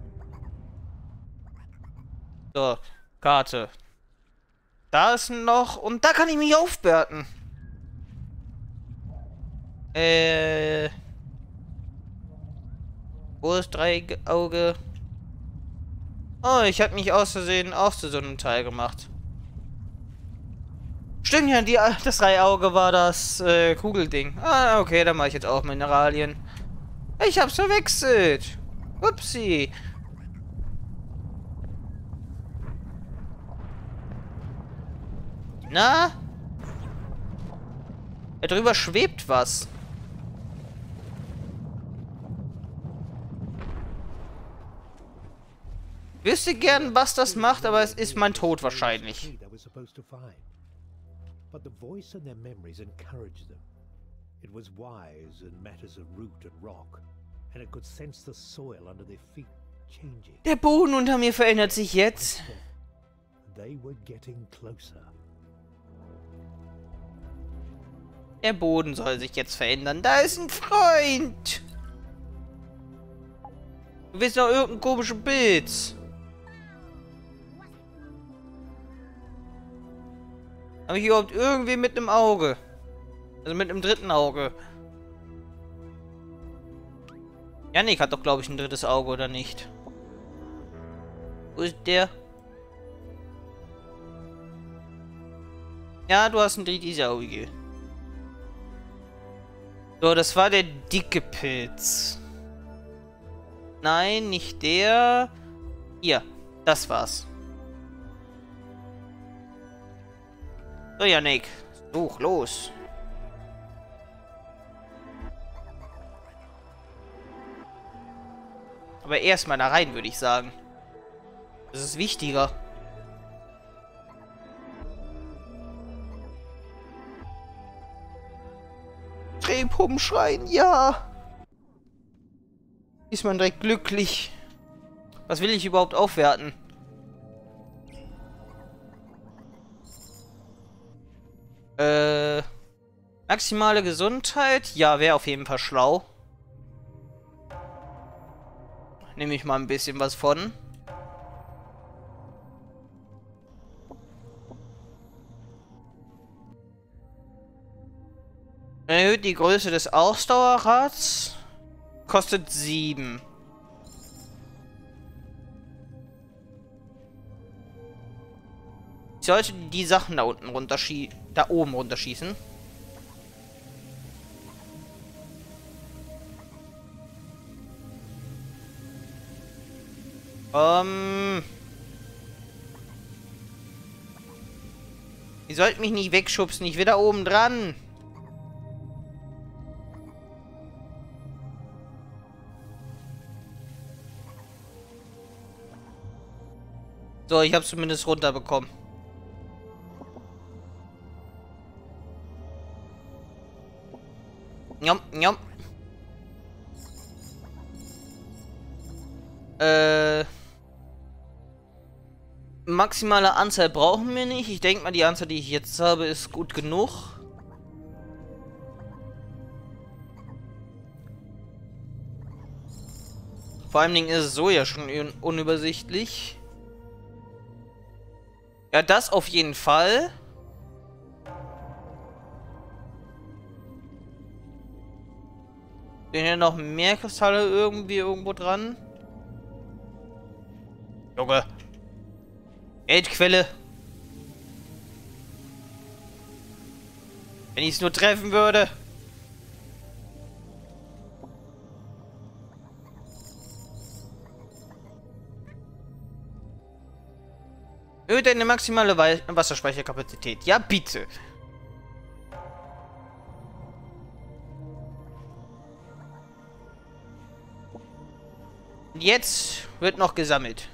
So, Karte. Da ist noch. Und da kann ich mich aufwerten. Äh. Wo ist Dreiauge? Oh, ich habe mich aus Versehen auch zu so einem Teil gemacht. Stimmt ja, die, das Dreiauge war das äh, Kugelding. Ah, okay, dann mache ich jetzt auch Mineralien. Ich hab's verwechselt. Upsi. Na? Da drüber schwebt was. Ich wüsste gern, was das macht, aber es ist mein Tod wahrscheinlich. But the voice and their memories encouraged them. It was wise in matters of root and rock, and it could sense the soil under their feet changing. Der Boden unter mir verändert sich jetzt. They were getting closer. Der Boden soll sich jetzt verändern. Da ist ein Freund. Du willst noch irgendeinen komischen Pilz. Habe ich überhaupt irgendwie mit einem Auge? Also mit einem dritten Auge. Yannick hat doch, glaube ich, ein drittes Auge, oder nicht? Wo ist der? Ja, du hast ein drittes Auge. So, das war der dicke Pilz. Nein, nicht der. Hier, das war's. So, Yannick. Such, los. Aber erstmal da rein, würde ich sagen. Das ist wichtiger. Drehpumpenschrein, ja. Ist man direkt glücklich. Was will ich überhaupt aufwerten? Äh... Maximale Gesundheit? Ja, wäre auf jeden Fall schlau. Nehme ich mal ein bisschen was von. Erhöht die Größe des Ausdauerrads. Kostet sieben. Ich sollte die Sachen da unten runterschießen. Da oben runterschießen. Ähm. Ihr sollt mich nicht wegschubsen. Ich will da oben dran. So, ich habe zumindest runterbekommen. Njom, njom. Äh. Maximale Anzahl brauchen wir nicht. Ich denke mal, die Anzahl, die ich jetzt habe, ist gut genug. Vor allen Dingen ist es so ja schon un unübersichtlich. Ja, das auf jeden Fall. Sind hier noch mehr Kristalle irgendwie irgendwo dran? Junge. Geldquelle. Wenn ich es nur treffen würde. Erhöht eine maximale Wasserspeicherkapazität. Ja, bitte. Und jetzt wird noch gesammelt.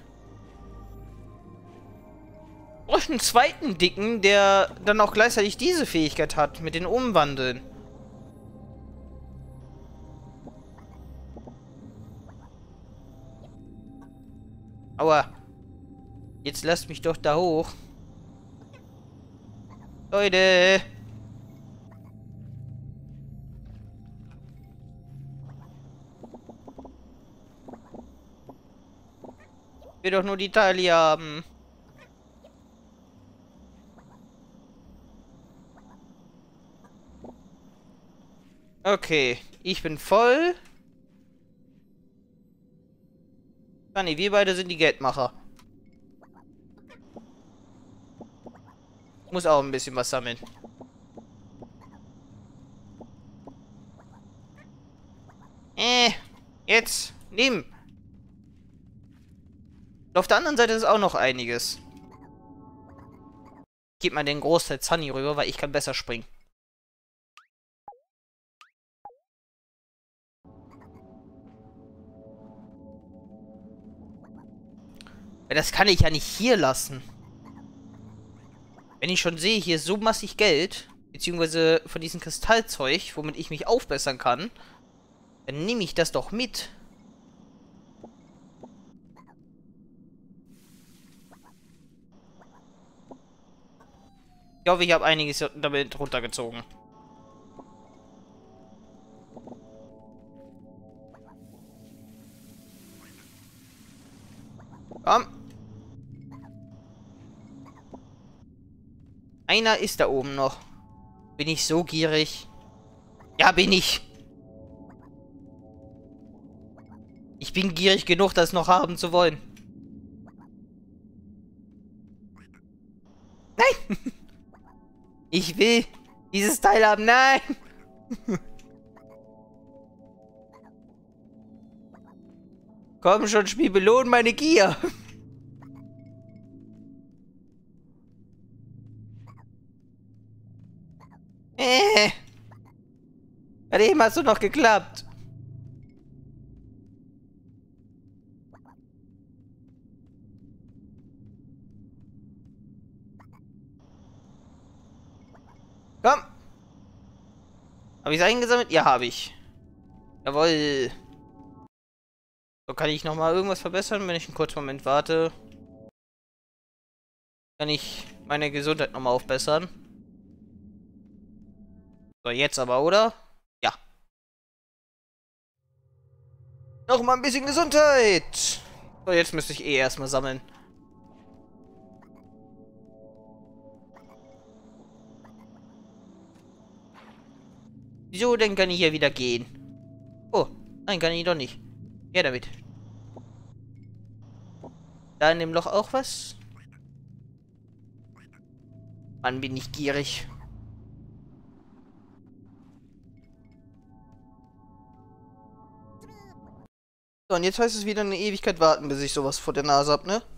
Und einen zweiten Dicken, der dann auch gleichzeitig diese Fähigkeit hat, mit den Umwandeln. Aua. Jetzt lasst mich doch da hoch. Leute. Ich will doch nur die Teile haben. Okay, ich bin voll. Fanny, wir beide sind die Geldmacher. Muss auch ein bisschen was sammeln. Äh, jetzt, nimm. Und auf der anderen Seite ist auch noch einiges. Gib mal den Großteil Sunny rüber, weil ich kann besser springen. Ja, das kann ich ja nicht hier lassen. Wenn ich schon sehe, hier ist so massig Geld, beziehungsweise von diesem Kristallzeug, womit ich mich aufbessern kann, dann nehme ich das doch mit. Ich hoffe, ich habe einiges damit runtergezogen. Komm. Einer ist da oben noch. Bin ich so gierig? Ja, bin ich. Ich bin gierig genug, das noch haben zu wollen. Nein! Ich will dieses Teil haben. Nein! Komm schon, Spiel, belohn meine Gier. Äh. Gerade eben hast du noch geklappt. Komm. Habe ich es eingesammelt? Ja, habe ich. Jawohl. So, kann ich nochmal irgendwas verbessern, wenn ich einen kurzen Moment warte? Kann ich meine Gesundheit nochmal aufbessern? So, jetzt aber, oder? Ja. Nochmal ein bisschen Gesundheit! So, jetzt müsste ich eh erstmal sammeln. Wieso denn kann ich hier wieder gehen? Oh, nein, kann ich doch nicht. Ja, damit. Da in dem Loch auch was? Mann, bin ich gierig. So, und jetzt heißt es wieder eine Ewigkeit warten, bis ich sowas vor der Nase hab, ne?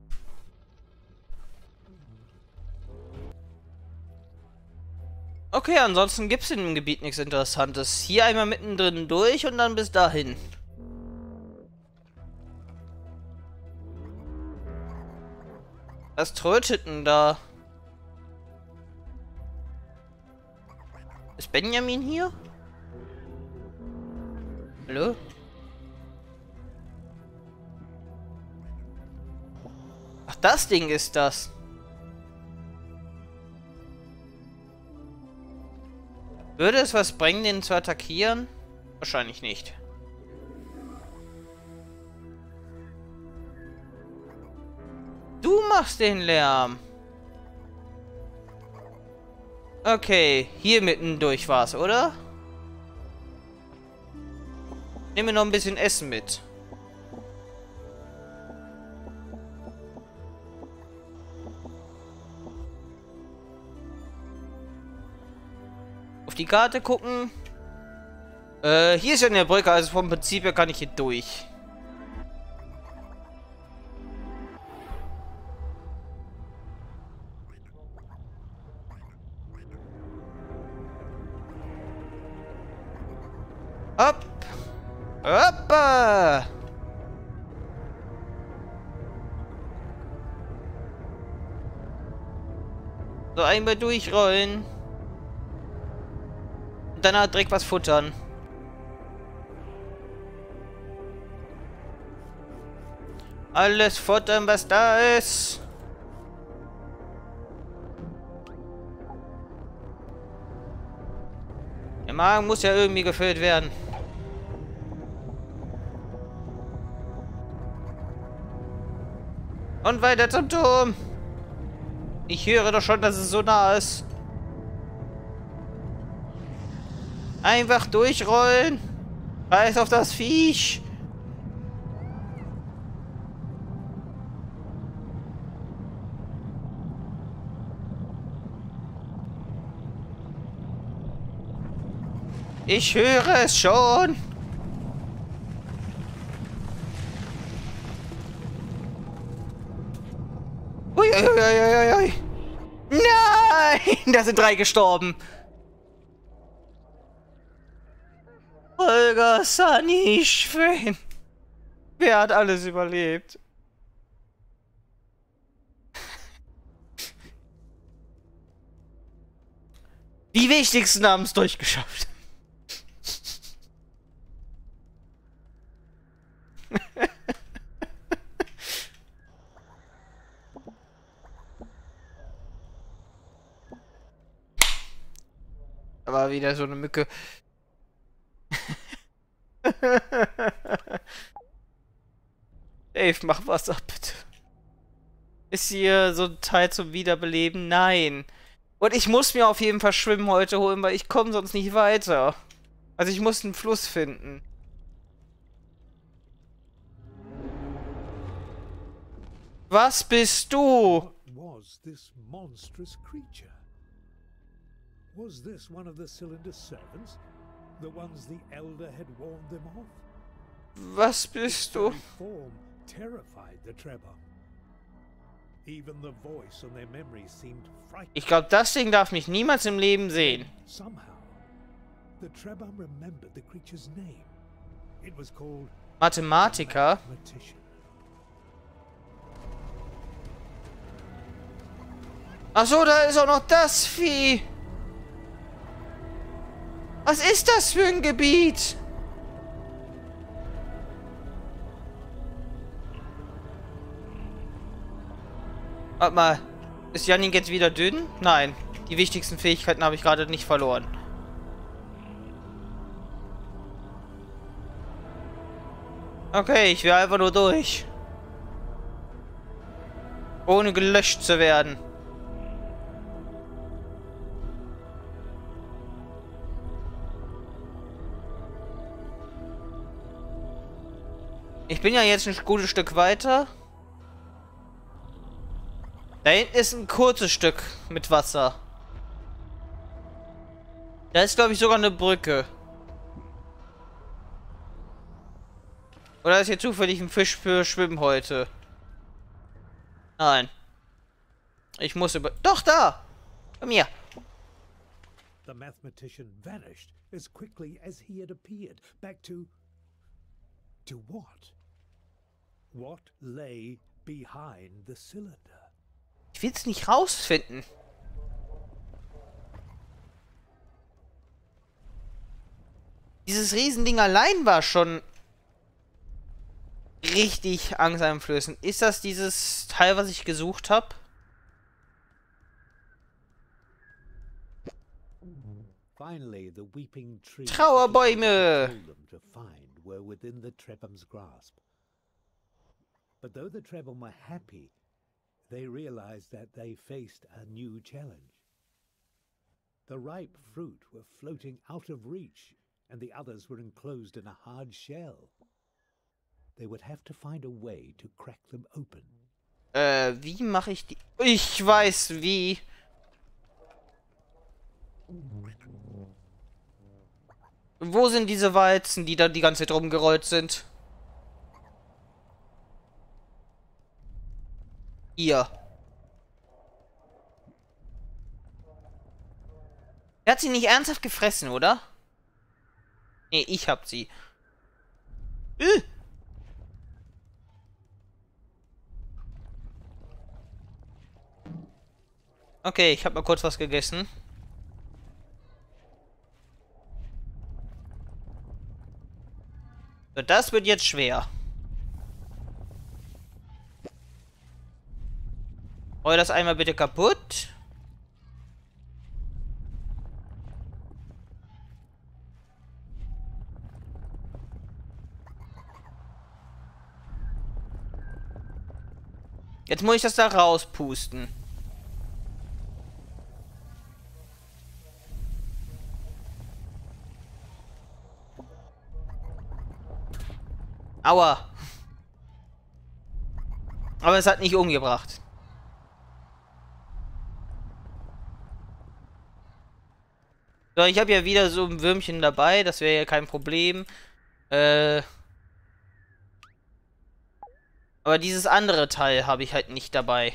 Okay, ansonsten gibt es in dem Gebiet nichts Interessantes. Hier einmal mittendrin durch und dann bis dahin. Was trötet denn da? Ist Benjamin hier? Hallo? Ach, das Ding ist das. Würde es was bringen, den zu attackieren? Wahrscheinlich nicht. Du machst den Lärm. Okay, hier mitten durch war's, oder? Nehmen wir noch ein bisschen Essen mit. Auf die Karte gucken. Äh, hier ist ja eine Brücke, also vom Prinzip her kann ich hier durch. Hopp! Hoppa! So, einmal durchrollen. Und danach direkt was futtern. Alles futtern, was da ist. Der Magen muss ja irgendwie gefüllt werden. Und weiter zum Turm. Ich höre doch schon, dass es so nah ist. Einfach durchrollen. Scheiß auf das Viech. Ich höre es schon. Uiuiuiui. Nein, da sind drei gestorben. Holger, Sunny, Schwen. Wer hat alles überlebt? Die wichtigsten haben es durchgeschafft. Da war wieder so eine Mücke. Dave, mach Wasser, bitte. Ist hier so ein Teil zum Wiederbeleben? Nein. Und ich muss mir auf jeden Fall Schwimmen heute holen, weil ich komme sonst nicht weiter. Also ich muss einen Fluss finden. Was bist du? What was this monstrous creature? Was this one of the Cylinder's servants? The ones the Elder had warned them of? Was bist du? Its very form terrified the Trebhum. Even the voice and their memory seemed frightening. Ich glaube, das Ding darf mich niemals im Leben sehen. Somehow, the Trebhum remembered the creature's name. It was called Mathematiker. Mathematician. Ach so, da ist auch noch das Vieh. Was ist das für ein Gebiet? Warte mal. Ist Jannik jetzt wieder dünn? Nein. Die wichtigsten Fähigkeiten habe ich gerade nicht verloren. Okay, ich will einfach nur durch. Ohne gelöscht zu werden. Ich bin ja jetzt ein gutes Stück weiter. Da hinten ist ein kurzes Stück mit Wasser. Da ist, glaube ich, sogar eine Brücke. Oder ist hier zufällig ein Fisch für Schwimmen heute? Nein. Ich muss über... Doch, da! Bei mir. The mathematician vanished as quickly as he had appeared. Back to... To what? What lay behind the cylinder? Ich will es nicht rausfinden. Dieses Riesending allein war schon richtig angsteinflößend. Ist das dieses Teil, was ich gesucht habe? Finally, the weeping trees Trauerbäume. to find were within the Trebham's grasp. But though the Trebham were happy, they realized that they faced a new challenge. The ripe fruit were floating out of reach, and the others were enclosed in a hard shell. They would have to find a way to crack them open. Äh, wie mache ich die... Ich weiß, wie. Wo sind diese Walzen, die da die ganze Zeit rumgerollt sind? Hier. Er hat sie nicht ernsthaft gefressen, oder? Nee, ich hab sie. Äh. Okay, ich habe mal kurz was gegessen. So, das wird jetzt schwer. Hol das einmal bitte kaputt. Jetzt muss ich das da rauspusten. Aua. Aber es hat nicht umgebracht. So, ich habe ja wieder so ein Würmchen dabei. Das wäre ja kein Problem. Äh... Aber dieses andere Teil habe ich halt nicht dabei.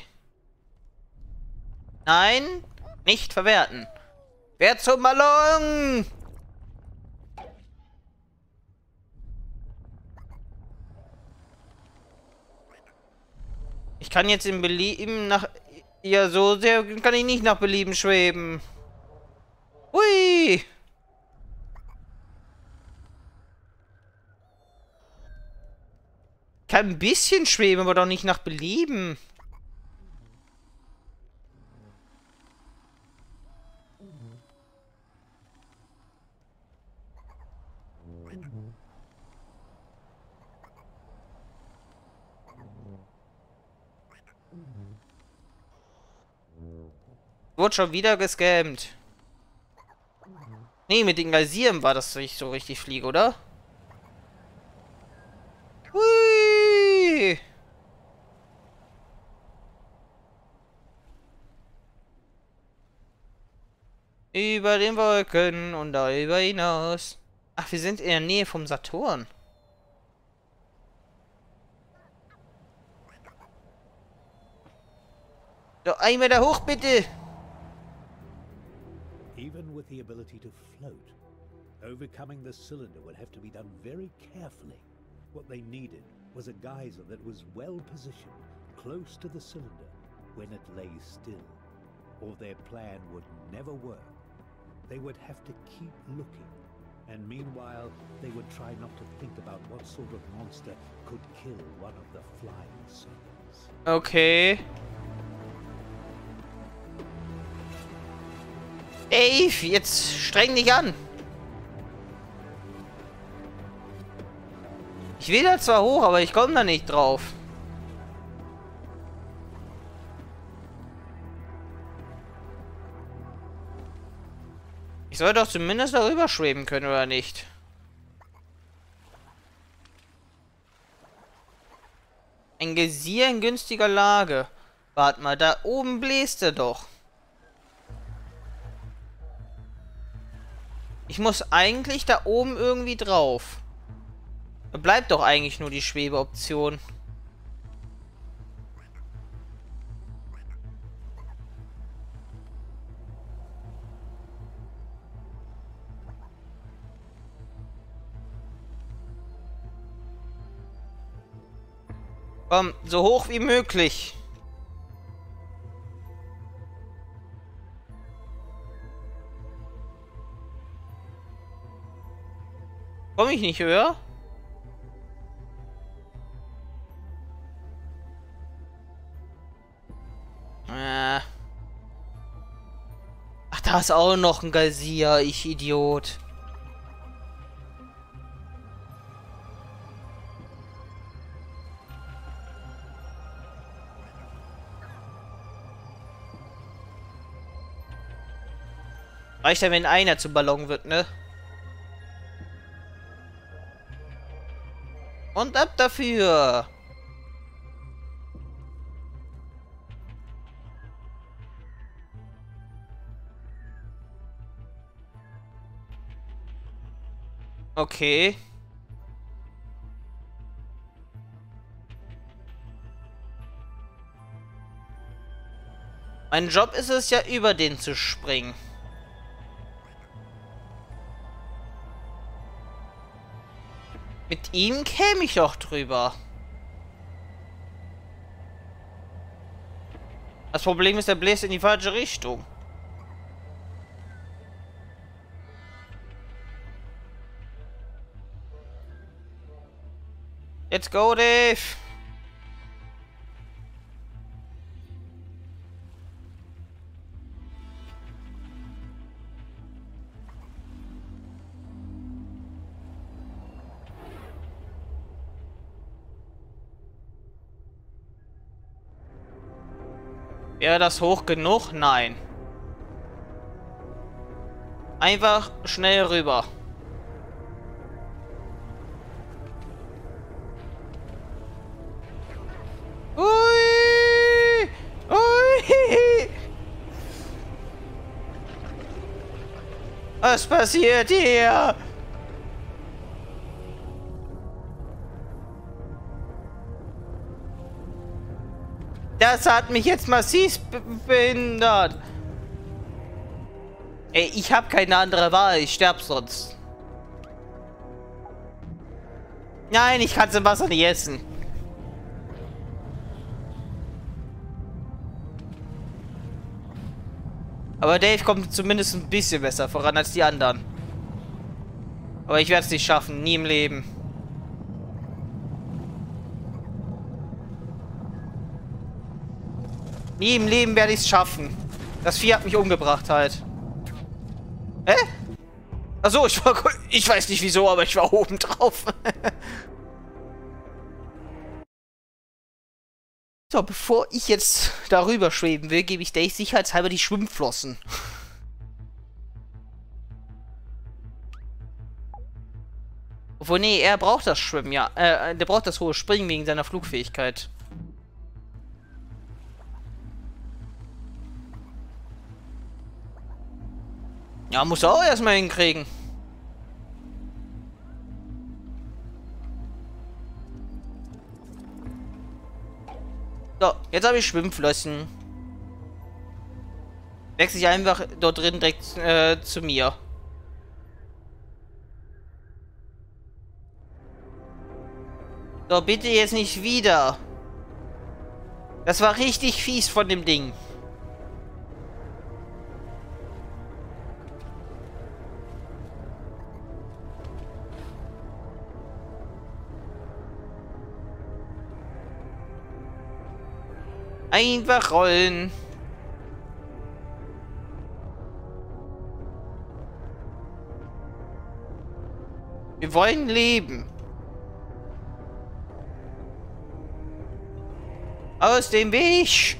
Nein, nicht verwerten. Wer zum Ballon? Ich kann jetzt im Belieben nach... Ja, so sehr kann ich nicht nach Belieben schweben. Hui! Kann ein bisschen schweben, aber doch nicht nach Belieben. Wurde schon wieder gescammt. Nee, mit den Geysirem war das, ich so richtig fliege, oder? Hui! Über den Wolken und darüber hinaus. Ach, wir sind in der Nähe vom Saturn. So, einmal da hoch, bitte! Even with the ability to float, overcoming the cylinder would have to be done very carefully. What they needed was a geyser that was well positioned, close to the cylinder, when it lay still, or their plan would never work. They would have to keep looking, and meanwhile, they would try not to think about what sort of monster could kill one of the flying serpents. Okay. Dave, jetzt streng dich an. Ich will da zwar hoch, aber ich komme da nicht drauf. Ich soll doch zumindest darüber schweben können, oder nicht? Ein Geysir in günstiger Lage. Warte mal, da oben bläst er doch. Ich muss eigentlich da oben irgendwie drauf. Da bleibt doch eigentlich nur die Schwebeoption. Komm, so hoch wie möglich. Komme ich nicht höher? Äh. Ach, da ist auch noch ein Geysir, ich Idiot. Reicht ja, wenn einer zum Ballon wird, ne? Und ab dafür! Okay. Mein Job ist es ja, über den zu springen. Mit ihm käme ich doch drüber. Das Problem ist, er bläst in die falsche Richtung. Let's go, Dave! Wäre das hoch genug? Nein. Einfach schnell rüber. Ui! Ui! Was passiert hier? Das hat mich jetzt massiv be behindert. Ey, ich habe keine andere Wahl. Ich sterb sonst. Nein, ich kann es im Wasser nicht essen. Aber Dave kommt zumindest ein bisschen besser voran als die anderen. Aber ich werde es nicht schaffen. Nie im Leben. Nie im Leben werde ich es schaffen. Das Vieh hat mich umgebracht halt. Hä? Achso, ich war... Ich weiß nicht wieso, aber ich war oben drauf. So, bevor ich jetzt darüber schweben will, gebe ich Dave sicherheitshalber die Schwimmflossen. Obwohl, nee, er braucht das Schwimmen, ja. Äh, der braucht das hohe Springen wegen seiner Flugfähigkeit. Ja, muss er auch erstmal hinkriegen. So, jetzt habe ich Schwimmflossen. Wechsle ich einfach dort drin direkt äh, zu mir. So, bitte jetzt nicht wieder. Das war richtig fies von dem Ding. Einfach rollen. Wir wollen leben. Aus dem Weg!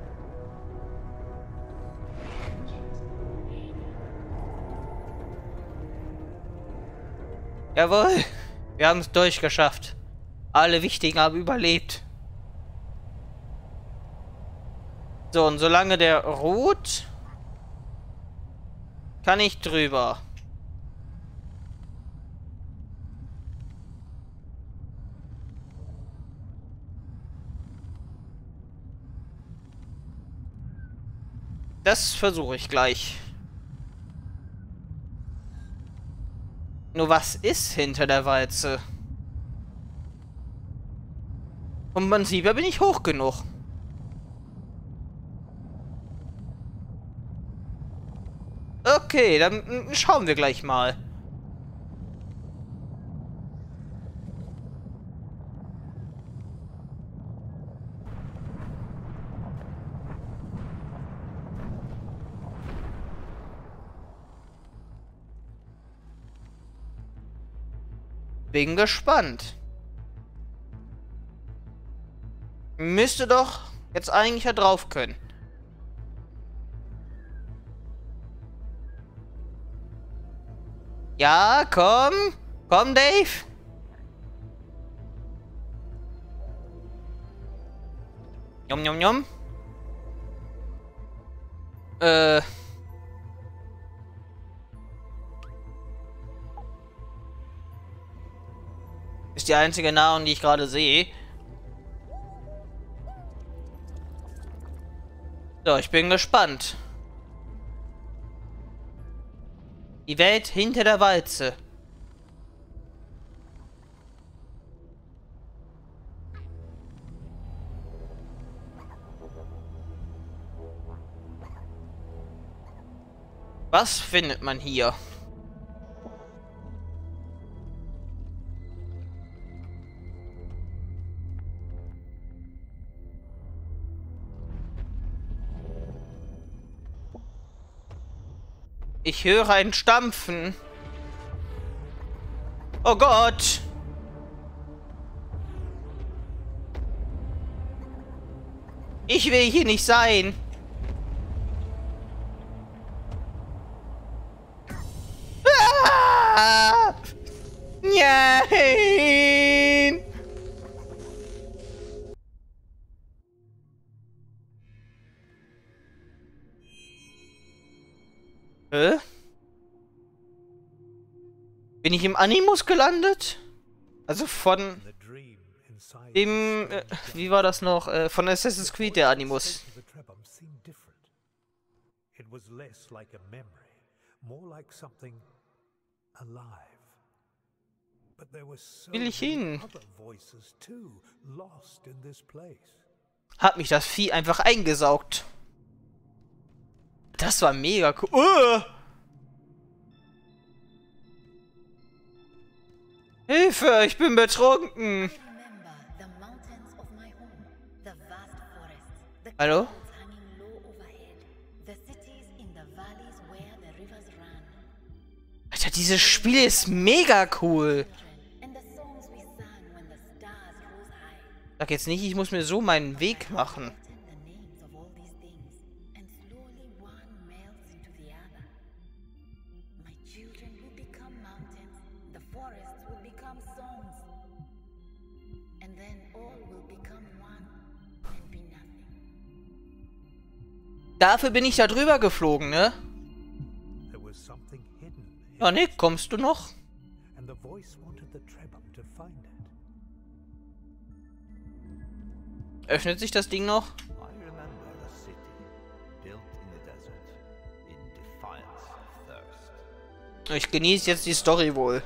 Jawohl! Wir haben es durchgeschafft. Alle Wichtigen haben überlebt. So, und solange der ruht, kann ich drüber. Das versuche ich gleich. Nur was ist hinter der Walze? Und man sieht, da bin ich hoch genug. Okay, dann schauen wir gleich mal. Bin gespannt. Müsste doch jetzt eigentlich ja drauf können. Ja, komm. Komm, Dave. Jum, jum, jum. Äh... Ist die einzige Nahrung, die ich gerade sehe. So, ich bin gespannt. Die Welt hinter der Walze. Was findet man hier? Ich höre ein Stampfen. Oh Gott. Ich will hier nicht sein. Ah! Nein! Hä? Bin ich im Animus gelandet? Also von dem, äh, wie war das noch? Äh, von Assassin's Creed, der Animus. Will ich hin? Hat mich das Vieh einfach eingesaugt. Das war mega cool. Uh! Hilfe, ich bin betrunken. Hallo? Alter, dieses Spiel ist mega cool. Sag jetzt nicht, ich muss mir so meinen Weg machen. Dafür bin ich da drüber geflogen, ne? Ja, Nick, kommst du noch? Öffnet sich das Ding noch? Ich genieße jetzt die Story wohl.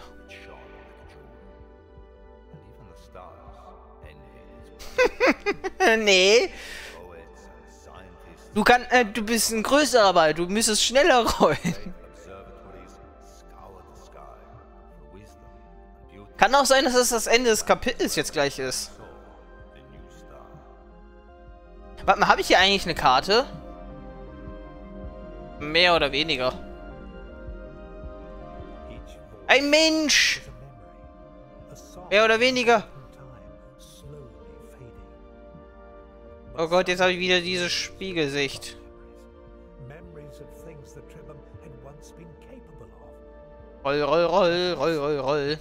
Nee. Du kannst, äh, du bist ein größerer Ball, du müsstest schneller rollen. Kann auch sein, dass es das Ende des Kapitels jetzt gleich ist. Warte mal, habe ich hier eigentlich eine Karte? Mehr oder weniger. Ein Mensch! Mehr oder weniger. Oh Gott, jetzt habe ich wieder diese Spiegelsicht. Roll, roll, roll, roll, roll, roll.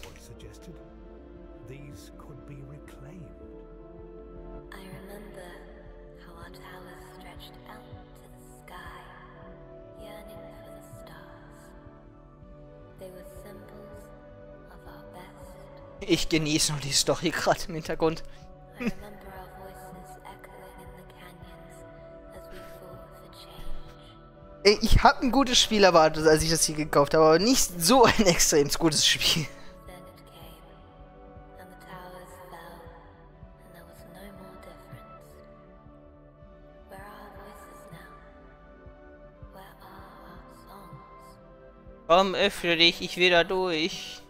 Ich genieße nur die Story gerade im Hintergrund. Ich habe ein gutes Spiel erwartet, als ich das hier gekauft habe, aber nicht so ein extrem gutes Spiel. Komm, öffne dich, ich will da durch.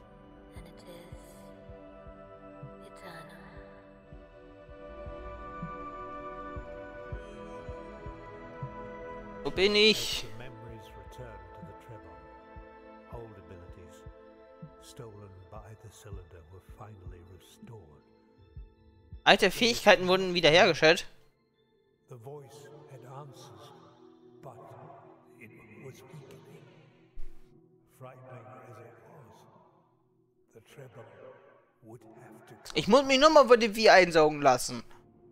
Wo bin ich? Alte Fähigkeiten wurden wiederhergestellt. Ich muss mich nur mal über die V einsaugen lassen.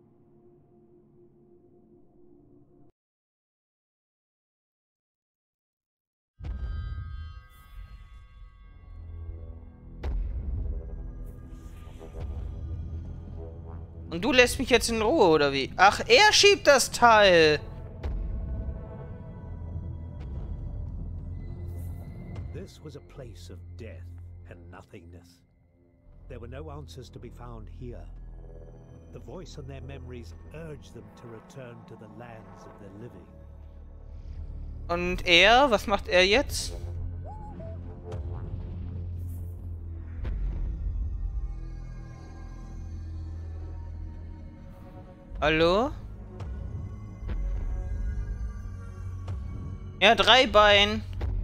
Und du lässt mich jetzt in Ruhe, oder wie? Ach, er schiebt das Teil. This was a place of death and nothingness. There were no answers to be found here. The voice on their memories urged them to return to the lands of their living. Und er, was macht er jetzt? Hallo? Ja, drei Bein.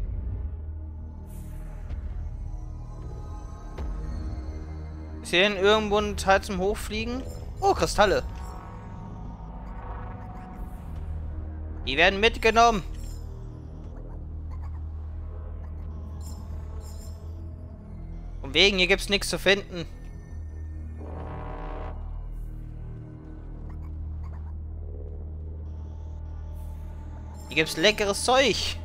Ist hier denn irgendwo ein Teil zum Hochfliegen? Oh, Kristalle. Die werden mitgenommen. Und wegen, hier gibt's nichts zu finden. Hier gibt's leckeres Zeug.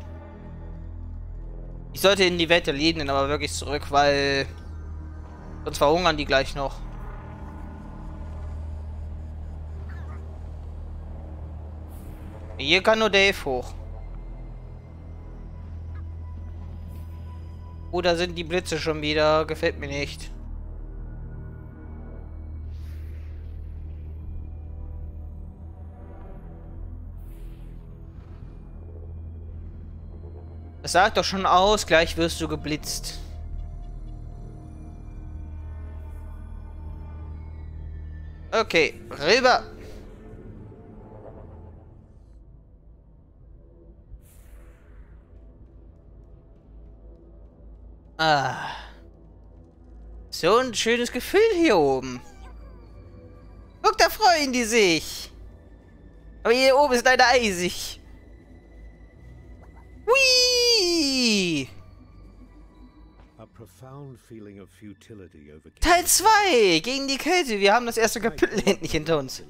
Ich sollte in die Welt der Lebenden aber wirklich zurück, weil sonst verhungern die gleich noch. Hier kann nur Dave hoch. Oh, da sind die Blitze schon wieder. Gefällt mir nicht. Es sagt doch schon aus, gleich wirst du geblitzt. Okay, rüber. Ah. So ein schönes Gefühl hier oben. Guck, da freuen die sich. Aber hier oben ist leider eisig. Whee! Teil zwei! Gegen die Kälte. Wir haben das erste Kapitel endlich hinter uns.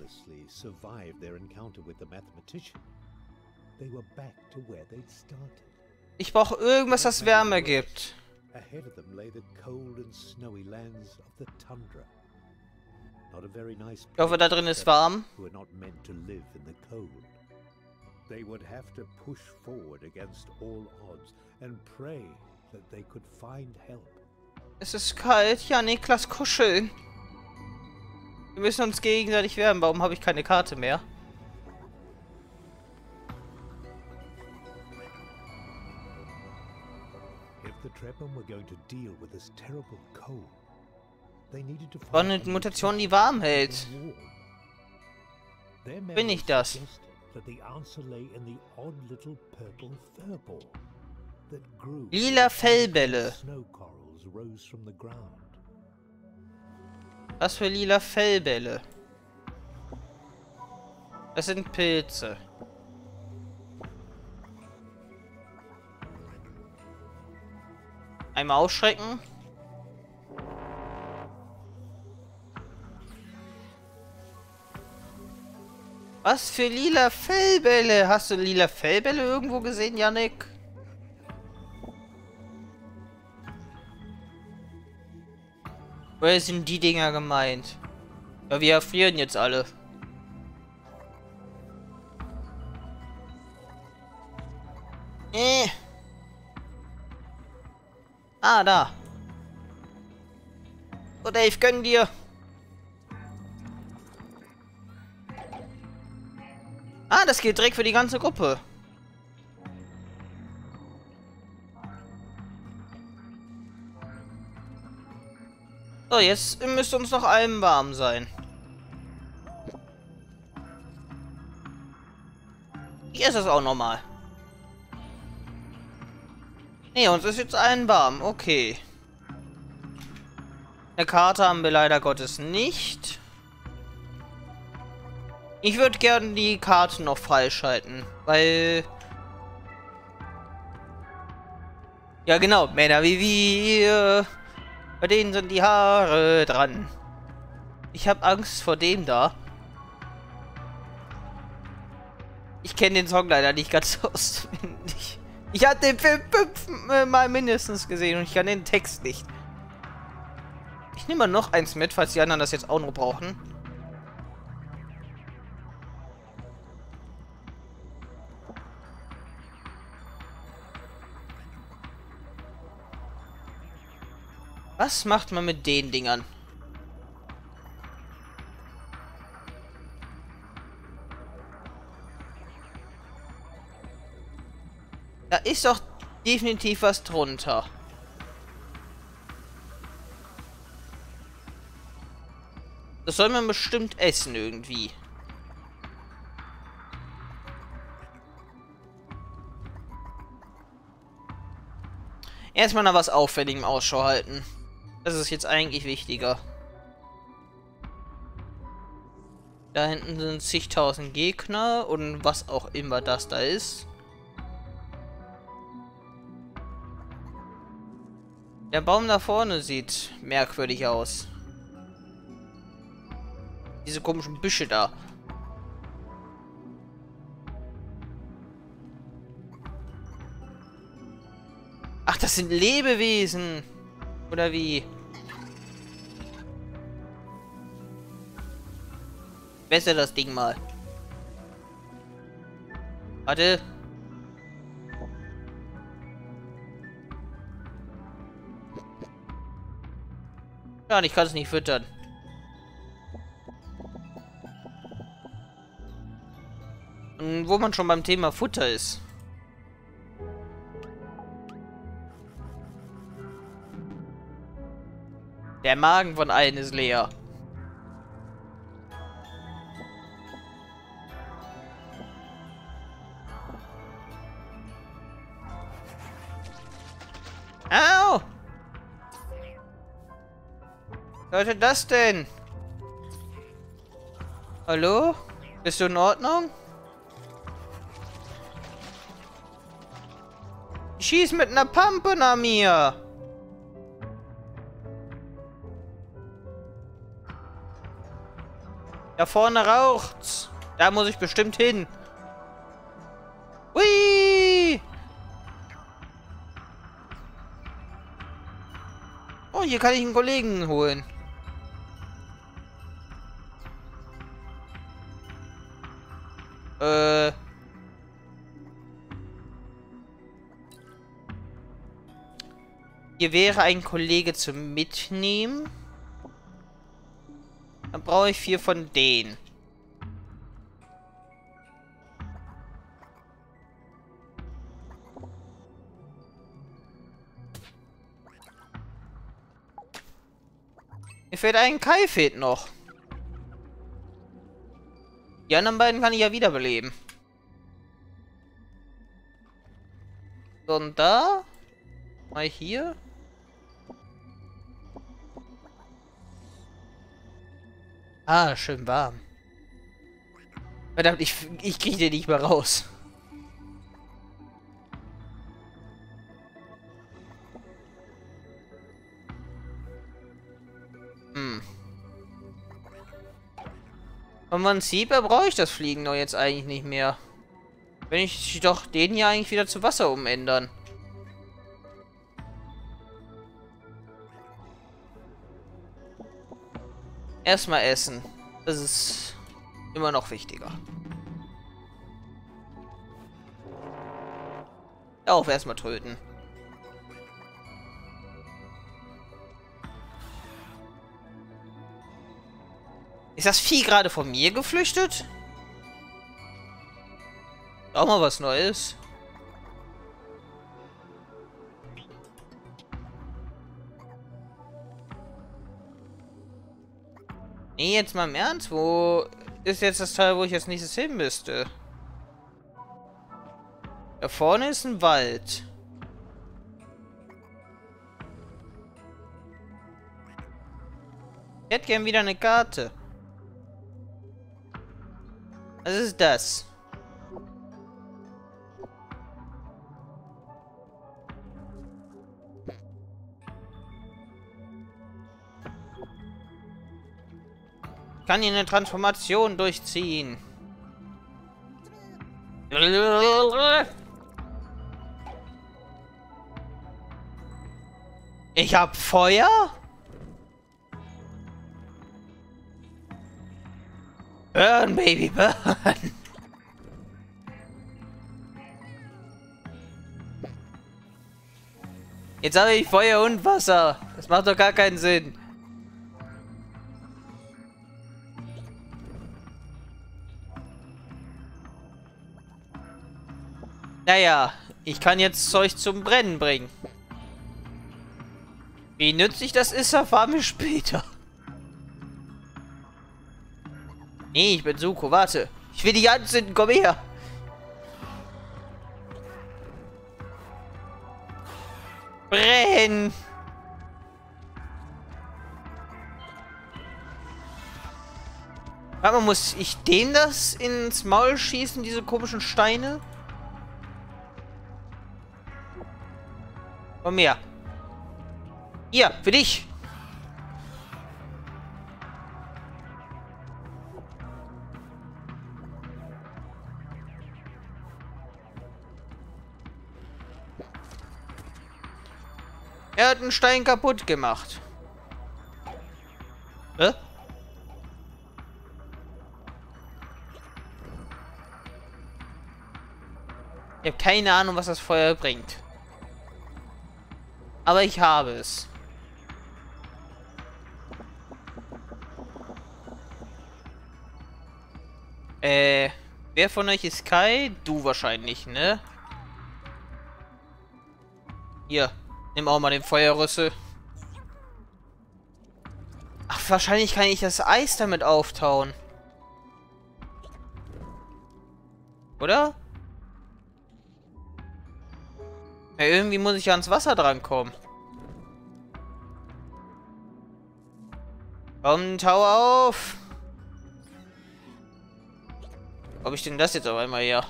Ich brauche irgendwas, das Wärme gibt. Ich hoffe, da drin ist warm. They would have to push forward against all odds and pray that they could find help. Es ist kalt. Ja, Niklas, kuscheln. Wir müssen uns gegenseitig wärmen. Warum habe ich keine Karte mehr? War eine Mutation, die warm hält. Bin ich das? Lila Fellbälle. Was für lila Fellbälle? Das sind Pilze. Einmal ausschrecken. Was für lila Fellbälle? Hast du lila Fellbälle irgendwo gesehen, Yannick? Oder sind die Dinger gemeint? Ja, wir erfrieren jetzt alle. Äh. Ah, da. Oh, Dave, gönn dir. Ah, das geht direkt für die ganze Gruppe. So, jetzt müsste uns noch allem warm sein. Hier ist es auch normal. Ne, uns ist jetzt allen warm. Okay. Eine Karte haben wir leider Gottes nicht. Ich würde gerne die Karte noch freischalten, weil... Ja genau, Männer wie wir, bei denen sind die Haare dran. Ich habe Angst vor dem da. Ich kenne den Song leider nicht ganz auswendig. Ich habe den Film fünfmal mindestens gesehen und ich kann den Text nicht. Ich nehme mal noch eins mit, falls die anderen das jetzt auch noch brauchen. Was macht man mit den Dingern? Da ist doch definitiv was drunter. Das soll man bestimmt essen irgendwie. Erstmal nach was Auffälligem Ausschau halten. Das ist jetzt eigentlich wichtiger. Da hinten sind zigtausend Gegner und was auch immer das da ist. Der Baum da vorne sieht merkwürdig aus. Diese komischen Büsche da. Ach, das sind Lebewesen. Oder wie? Besser das Ding mal. Warte. Ja, ich kann es nicht füttern. Und wo man schon beim Thema Futter ist. Der Magen von allen ist leer. Au! Was sollte das denn? Hallo? Bist du in Ordnung? Ich schieß mit einer Pampe nach mir. Da vorne raucht's. Da muss ich bestimmt hin. Hui! Oh, hier kann ich einen Kollegen holen. Äh. Hier wäre ein Kollege zum Mitnehmen. Dann brauche ich vier von denen. Mir fehlt ein Kai fehlt noch. Die anderen beiden kann ich ja wiederbeleben. So, und da? Mal hier. Ah, schön warm. Verdammt, ich, ich kriege den nicht mehr raus. Hm. Im Prinzip brauche ich das Fliegen doch jetzt eigentlich nicht mehr. Wenn ich doch den hier eigentlich wieder zu Wasser umändern. Erstmal essen. Das ist immer noch wichtiger. Auch erstmal töten. Ist das Vieh gerade von mir geflüchtet? Auch mal was Neues. Nee, jetzt mal im Ernst. Wo ist jetzt das Teil, wo ich als nächstes hin müsste? Da vorne ist ein Wald. Ich hätte gern wieder eine Karte. Was ist das? Ich kann hier eine Transformation durchziehen. Ich hab Feuer? Burn, Baby, burn. Jetzt habe ich Feuer und Wasser. Das macht doch gar keinen Sinn. Naja, ich kann jetzt Zeug zum Brennen bringen. Wie nützlich das ist, erfahren wir später. Nee, ich bin Suko, warte. Ich will dich anzünden, komm her. Brenn! Warte mal, muss ich dem das ins Maul schießen, diese komischen Steine? Komm her. Hier, für dich. Er hat einen Stein kaputt gemacht. Hä? Ich habe keine Ahnung, was das Feuer bringt. Aber ich habe es. Äh, wer von euch ist Kai? Du wahrscheinlich, ne? Hier, nimm auch mal den Feuerrüssel. Ach, wahrscheinlich kann ich das Eis damit auftauen. Oder? Ja, irgendwie muss ich ja ans Wasser drankommen. Komm, tau auf! Ob ich denn das jetzt auf einmal hier?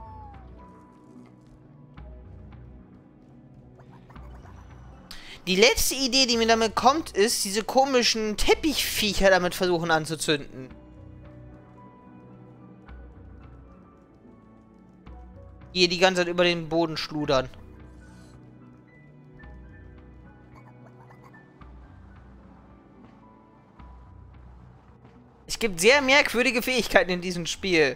Die letzte Idee, die mir damit kommt, ist, diese komischen Teppichviecher damit versuchen anzuzünden. Hier die ganze Zeit über den Boden schludern. Es gibt sehr merkwürdige Fähigkeiten in diesem Spiel.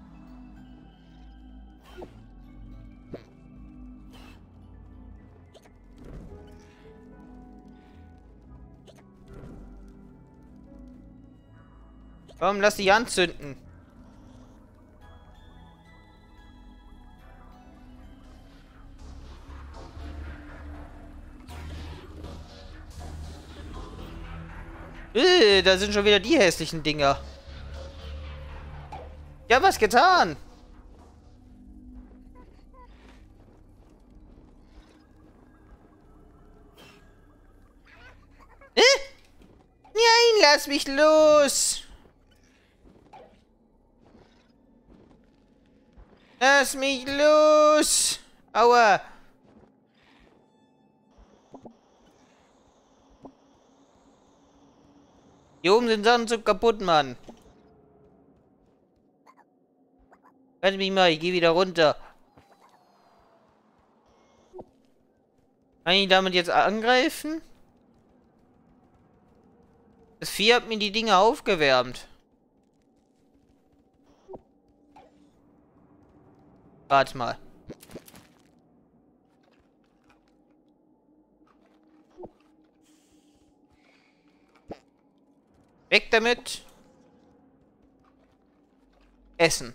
Komm, lass dich anzünden. Äh, da sind schon wieder die hässlichen Dinger. Ich hab was getan. Äh? Nein, lass mich los. Lass mich los! Aua! Hier oben sind Sachen so kaputt, Mann. Lass mich mal, ich gehe wieder runter. Kann ich damit jetzt angreifen? Das Vieh hat mir die Dinge aufgewärmt. Warte mal. Weg damit. Essen.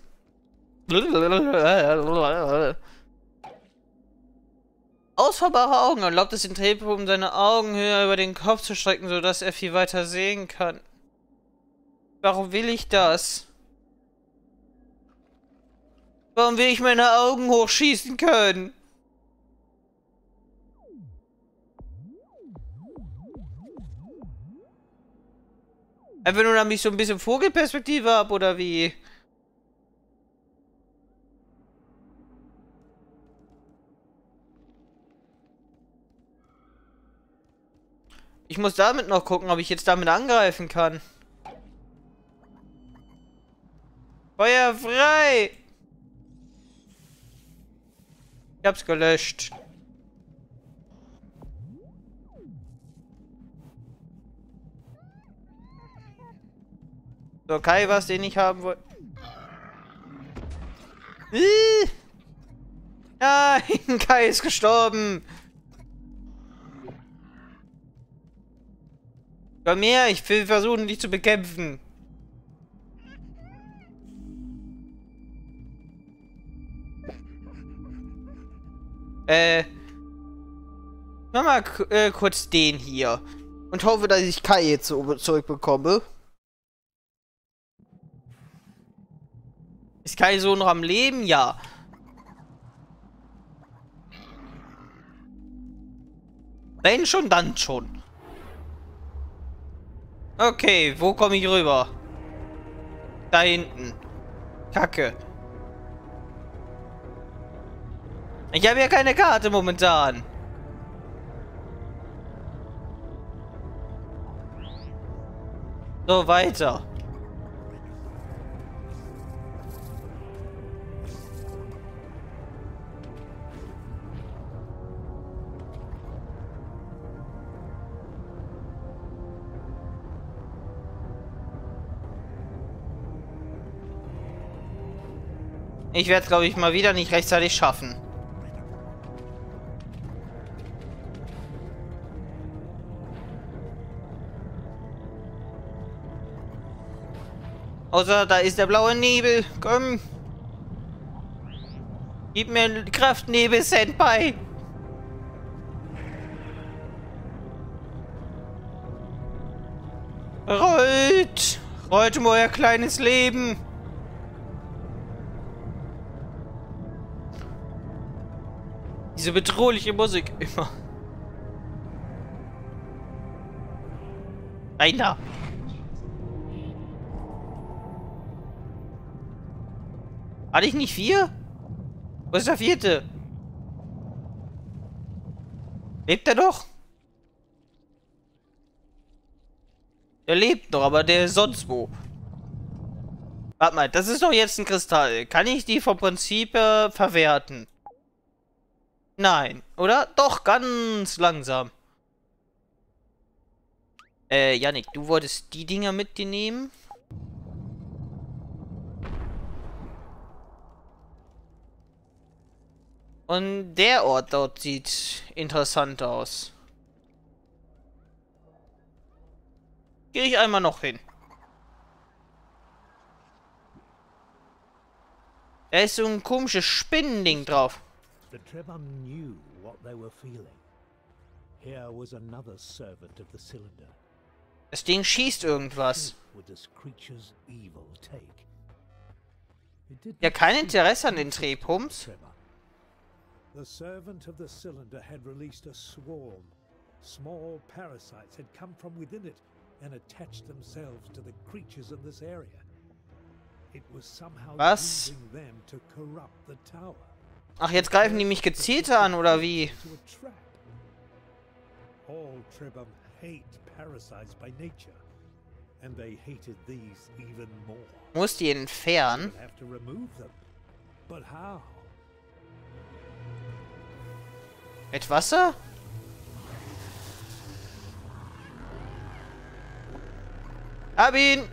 Ausfahrbare Augen erlaubt es den Drehbuben, seine Augen höher über den Kopf zu strecken, sodass er viel weiter sehen kann. Warum will ich das? Warum will ich meine Augen hochschießen können? Einfach nur, damit ich so ein bisschen Vogelperspektive habe, oder wie? Ich muss damit noch gucken, ob ich jetzt damit angreifen kann. Feuer frei! Ich hab's gelöscht. So, Kai, was den ich haben wollte. Nein, Kai ist gestorben. Komm her, ich will versuchen, dich zu bekämpfen. Äh. Mach mal äh, kurz den hier. Und hoffe, dass ich Kai jetzt so zurückbekomme. Ist Kai so noch am Leben? Ja. Wenn schon, dann schon. Okay, wo komme ich rüber? Da hinten. Kacke. Ich habe ja keine Karte momentan. So, weiter. Ich werde es, glaube ich, mal wieder nicht rechtzeitig schaffen. Außer da ist der blaue Nebel. Komm. Gib mir Kraft, Nebel, Senpai. Rollt. Rollt um euer kleines Leben. Diese bedrohliche Musik immer. Rein da. Hatte ich nicht vier? Wo ist der vierte? Lebt er noch? Der lebt noch, aber der ist sonst wo. Warte mal, das ist doch jetzt ein Kristall. Kann ich die vom Prinzip äh, verwerten? Nein, oder? Doch, ganz langsam. Äh, Yannick, du wolltest die Dinger mit dir nehmen? Und der Ort dort sieht interessant aus. Gehe ich einmal noch hin. Da ist so ein komisches Spinnending drauf. The Trebhum knew what they were feeling. Here was another servant of the cylinder. Das Ding schießt irgendwas. Ja, kein Interesse an den Drehpumps. The servant of the cylinder had released a swarm. Small parasites had come from within it and attached themselves to the creatures in this area. It was somehow Was? using them to corrupt the tower. Ach, jetzt greifen die mich gezielt an, oder wie? Into a trap. All Tribham hate parasites by nature, and they hated these even more. Muss die entfernen? We'll have to remove them. But how? Mit Wasser? Hab ihn!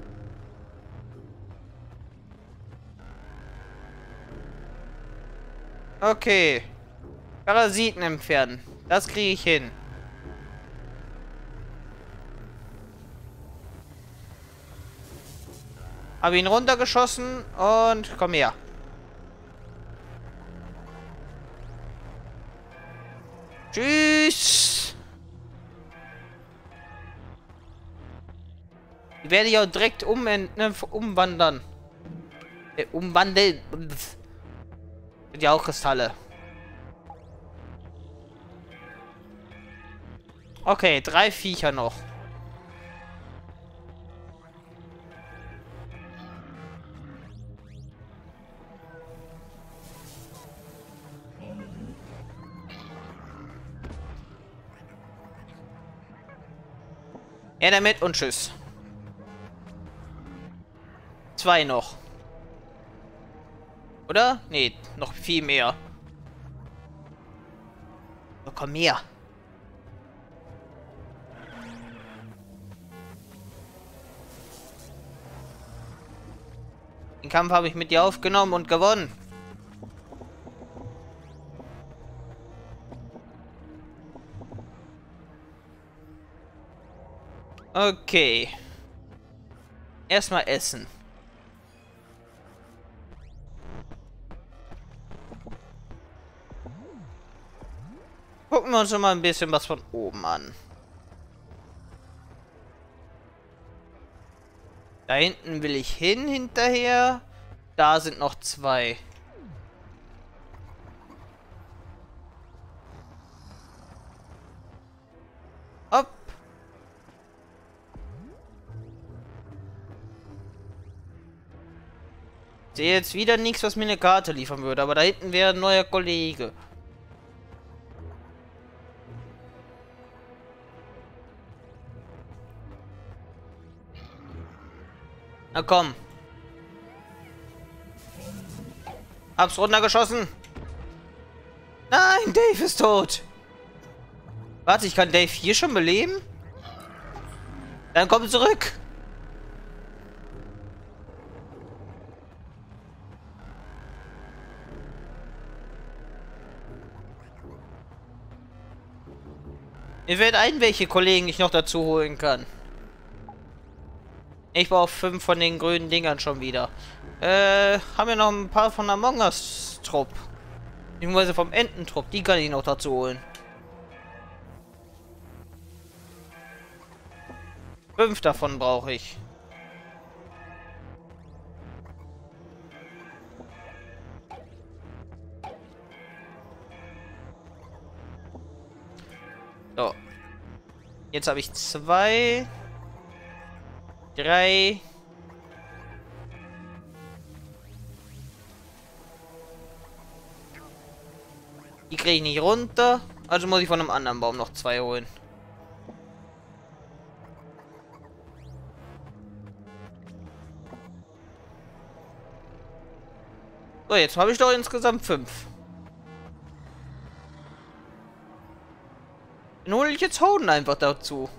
Okay. Parasiten entfernen. Das kriege ich hin. Hab ihn runtergeschossen und komm her. Tschüss. Ich werde ja direkt um, ne, umwandern. Äh, umwandeln. Sind ja auch Kristalle. Okay, drei Viecher noch. Ja, damit und tschüss. Zwei noch. Oder? Nee, noch viel mehr. Oh, komm her. Den Kampf habe ich mit dir aufgenommen und gewonnen. Okay. Erstmal essen. Gucken wir uns noch mal ein bisschen was von oben an. Da hinten will ich hin hinterher. Da sind noch zwei. Hopp. Ich sehe jetzt wieder nichts, was mir eine Karte liefern würde. Aber da hinten wäre ein neuer Kollege. Na komm. Hab's runtergeschossen. Nein, Dave ist tot. Warte, ich kann Dave hier schon beleben? Dann komm zurück. Mir fällt ein, welche Kollegen ich noch dazu holen kann. Ich brauche fünf von den grünen Dingern schon wieder. Äh, haben wir noch ein paar von Among Us Trupp. Beziehungsweise vom Ententrupp. Die kann ich noch dazu holen. Fünf davon brauche ich. So. Jetzt habe ich zwei. Drei. Die kriege ich nicht runter. Also muss ich von einem anderen Baum noch zwei holen. So, jetzt habe ich doch insgesamt fünf. Dann hole ich jetzt Hoden einfach dazu.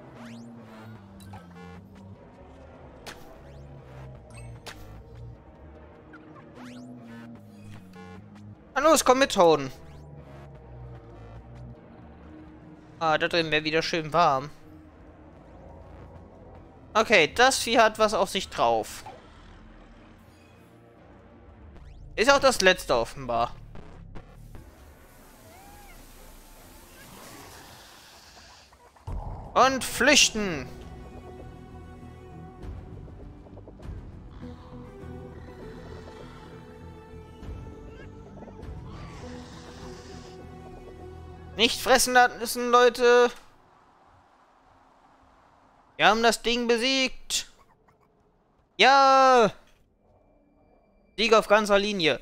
Na los, komm mit, Hoden. Ah, da drin wäre wieder schön warm. Okay, das Vieh hat was auf sich drauf. Ist auch das letzte offenbar. Und flüchten. Nicht fressen lassen, Leute. Wir haben das Ding besiegt. Ja. Sieg auf ganzer Linie.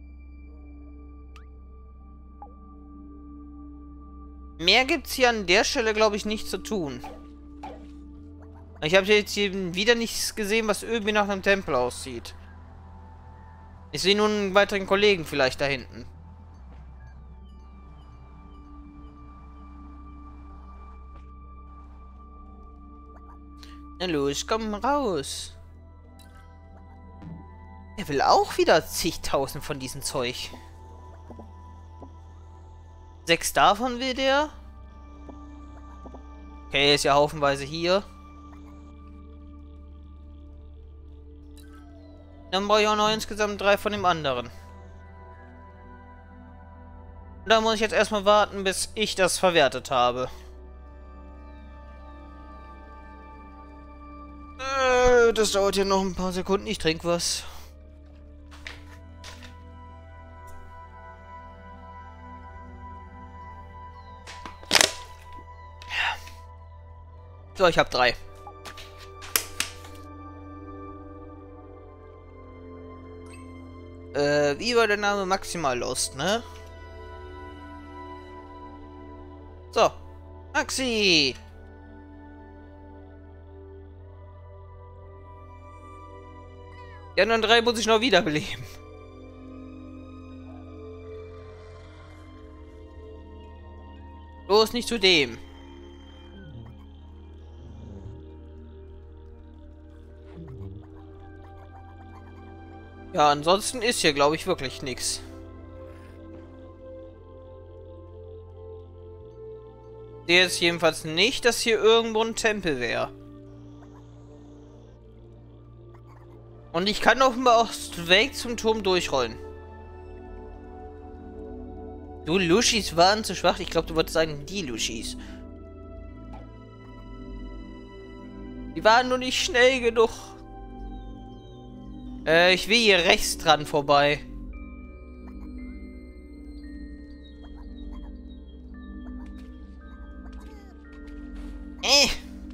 Mehr gibt's hier an der Stelle, glaube ich, nicht zu tun. Ich habe jetzt hier wieder nichts gesehen, was irgendwie nach einem Tempel aussieht. Ich sehe nun einen weiteren Kollegen vielleicht da hinten. Na los, komm raus. Er will auch wieder zigtausend von diesem Zeug. Sechs davon will der. Okay, ist ja haufenweise hier. Dann brauche ich auch noch insgesamt drei von dem anderen. Da muss ich jetzt erstmal warten, bis ich das verwertet habe. Äh, das dauert ja noch ein paar Sekunden. Ich trinke was. So, ich habe drei. Äh, wie war der Name? Maximal Lost, ne? So. Maxi! Die anderen drei muss ich noch wiederbeleben. Bloß nicht zu dem. Ja, ansonsten ist hier, glaube ich, wirklich nichts. Ich sehe jetzt jedenfalls nicht, dass hier irgendwo ein Tempel wäre. Und ich kann offenbar auch straight zum Turm durchrollen. Du, Lushis waren zu schwach. Ich glaube, du wolltest sagen, die Lushis. Die waren nur nicht schnell genug. Äh, ich will hier rechts dran vorbei. Äh.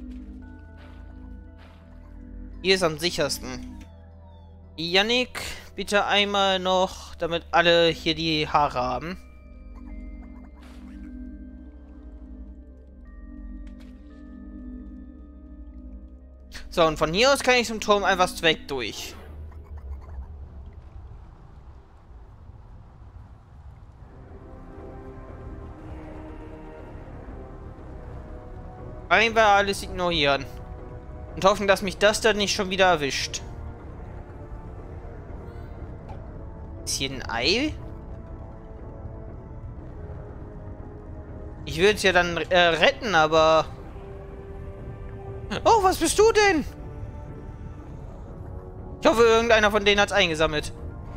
Hier ist am sichersten. Yannick, bitte einmal noch, damit alle hier die Haare haben. So, und von hier aus kann ich zum Turm einfach straight durch. Einfach alles ignorieren. Und hoffen, dass mich das dann nicht schon wieder erwischt. Ist hier ein Ei? Ich würde es ja dann äh, retten, aber... Oh, was bist du denn? Ich hoffe, irgendeiner von denen hat es eingesammelt.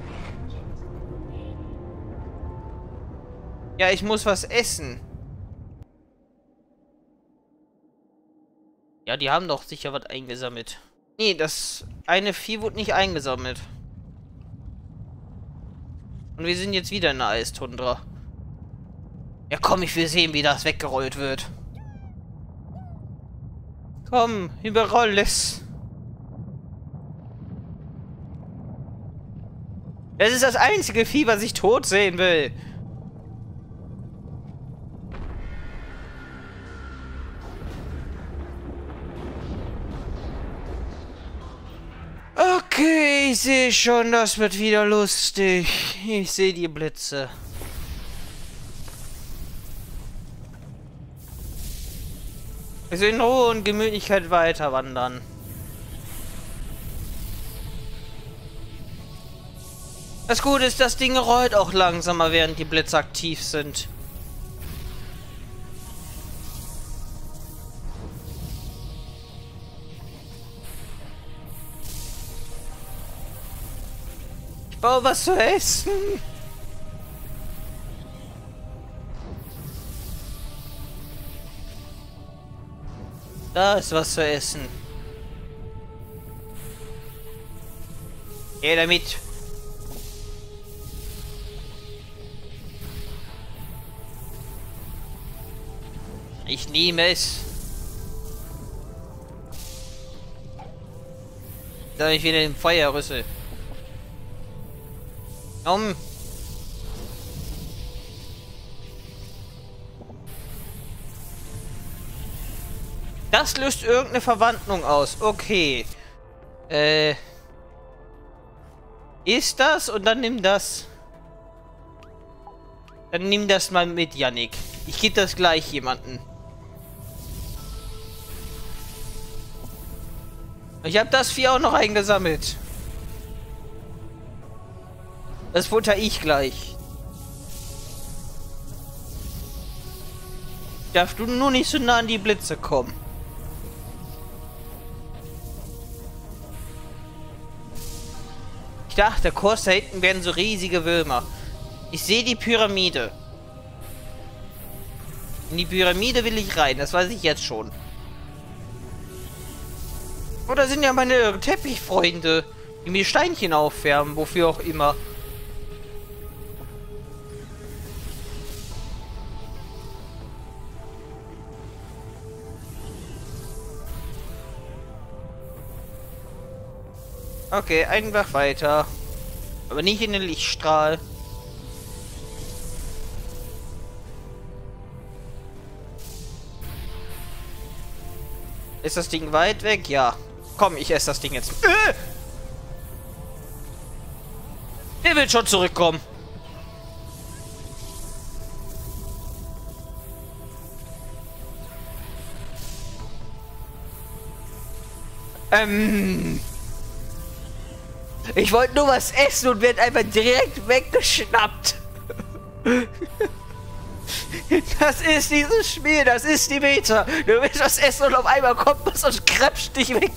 Ja, ich muss was essen. Ja, die haben doch sicher was eingesammelt. Nee, das eine Vieh wurde nicht eingesammelt. Und wir sind jetzt wieder in der Eistundra. Ja komm, ich will sehen, wie das weggerollt wird. Komm, überroll es. Das ist das einzige Vieh, was ich tot sehen will. Okay, ich sehe schon, das wird wieder lustig. Ich sehe die Blitze. Ich will in Ruhe und Gemütlichkeit weiter wandern. Das Gute ist, das Ding rollt auch langsamer, während die Blitze aktiv sind. Ich baue was zu essen. Da ist was zu essen. Geh damit. Ich nehme es. Da ich wieder im Feuerrüssel. Um. Das löst irgendeine Verwandlung aus. Okay. Äh. Ist das und dann nimm das. Dann nimm das mal mit, Yannick. Ich gebe das gleich jemanden. Ich habe das Vieh auch noch eingesammelt. Das futter ich gleich. Darfst du nur nicht so nah an die Blitze kommen. Ich dachte, der Kurs da hinten werden so riesige Würmer. Ich sehe die Pyramide. In die Pyramide will ich rein, das weiß ich jetzt schon. Oder sind ja meine Teppichfreunde, die mir Steinchen aufwärmen, wofür auch immer. Okay, einfach weiter. Aber nicht in den Lichtstrahl. Ist das Ding weit weg? Ja. Komm, ich esse das Ding jetzt. Äh! Der will schon zurückkommen. Ähm... Ich wollte nur was essen und werde einfach direkt weggeschnappt. Das ist dieses Spiel, das ist die Meta. Du willst was essen und auf einmal kommt was und krapscht dich weg.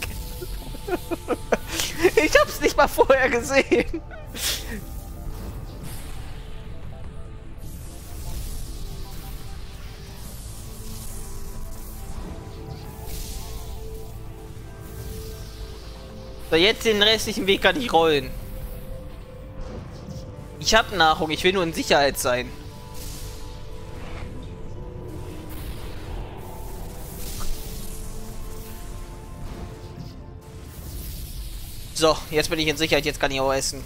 Ich hab's nicht mal vorher gesehen. So, jetzt den restlichen Weg kann ich rollen. Ich hab Nahrung, ich will nur in Sicherheit sein. So, jetzt bin ich in Sicherheit, jetzt kann ich auch essen.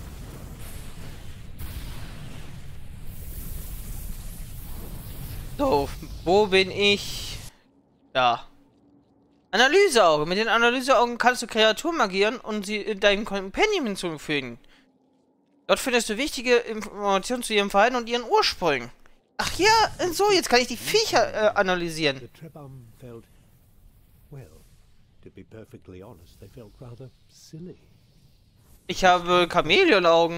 So, wo bin ich? Da. Analyseauge. Mit den Analyseaugen kannst du Kreaturen magieren und sie in deinem Companion hinzufügen. Dort findest du wichtige Informationen zu ihrem Verhalten und ihren Ursprüngen. Ach ja, so, jetzt kann ich die Viecher äh, analysieren. Ich habe Chamäleonaugen.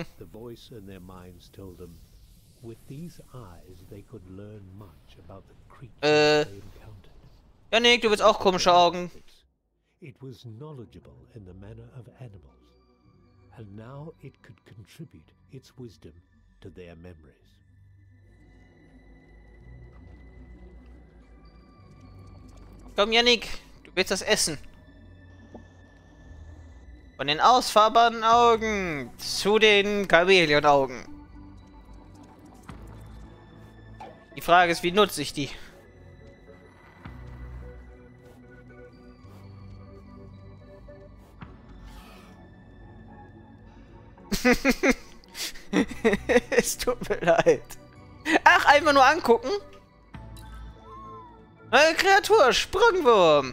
Äh... Yannick, du willst auch komische Augen. It was knowledgeable in the manner of animals, and now it could contribute its wisdom to their memories. Komm, Yannick, du willst das essen. Von den ausfahrbaren Augen zu den Chamäleonaugen. Die Frage ist, wie nutze ich die? Es tut mir leid. Ach, einfach nur angucken? Neue Kreatur, Sprungwurm.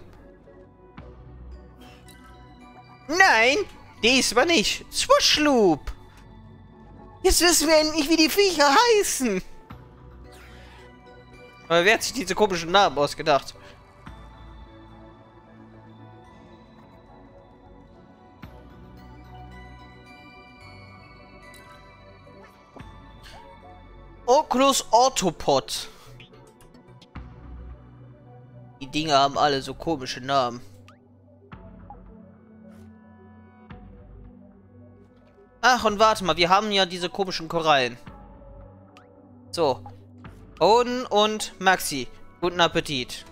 Nein, diesmal nicht. Swooshloop. Jetzt wissen wir endlich, wie die Viecher heißen. Aber wer hat sich diese komischen Namen ausgedacht? Oculus Orthopod. Die Dinge haben alle so komische Namen. Ach, und warte mal, wir haben ja diese komischen Korallen. So. Oden und Maxi. Guten Appetit.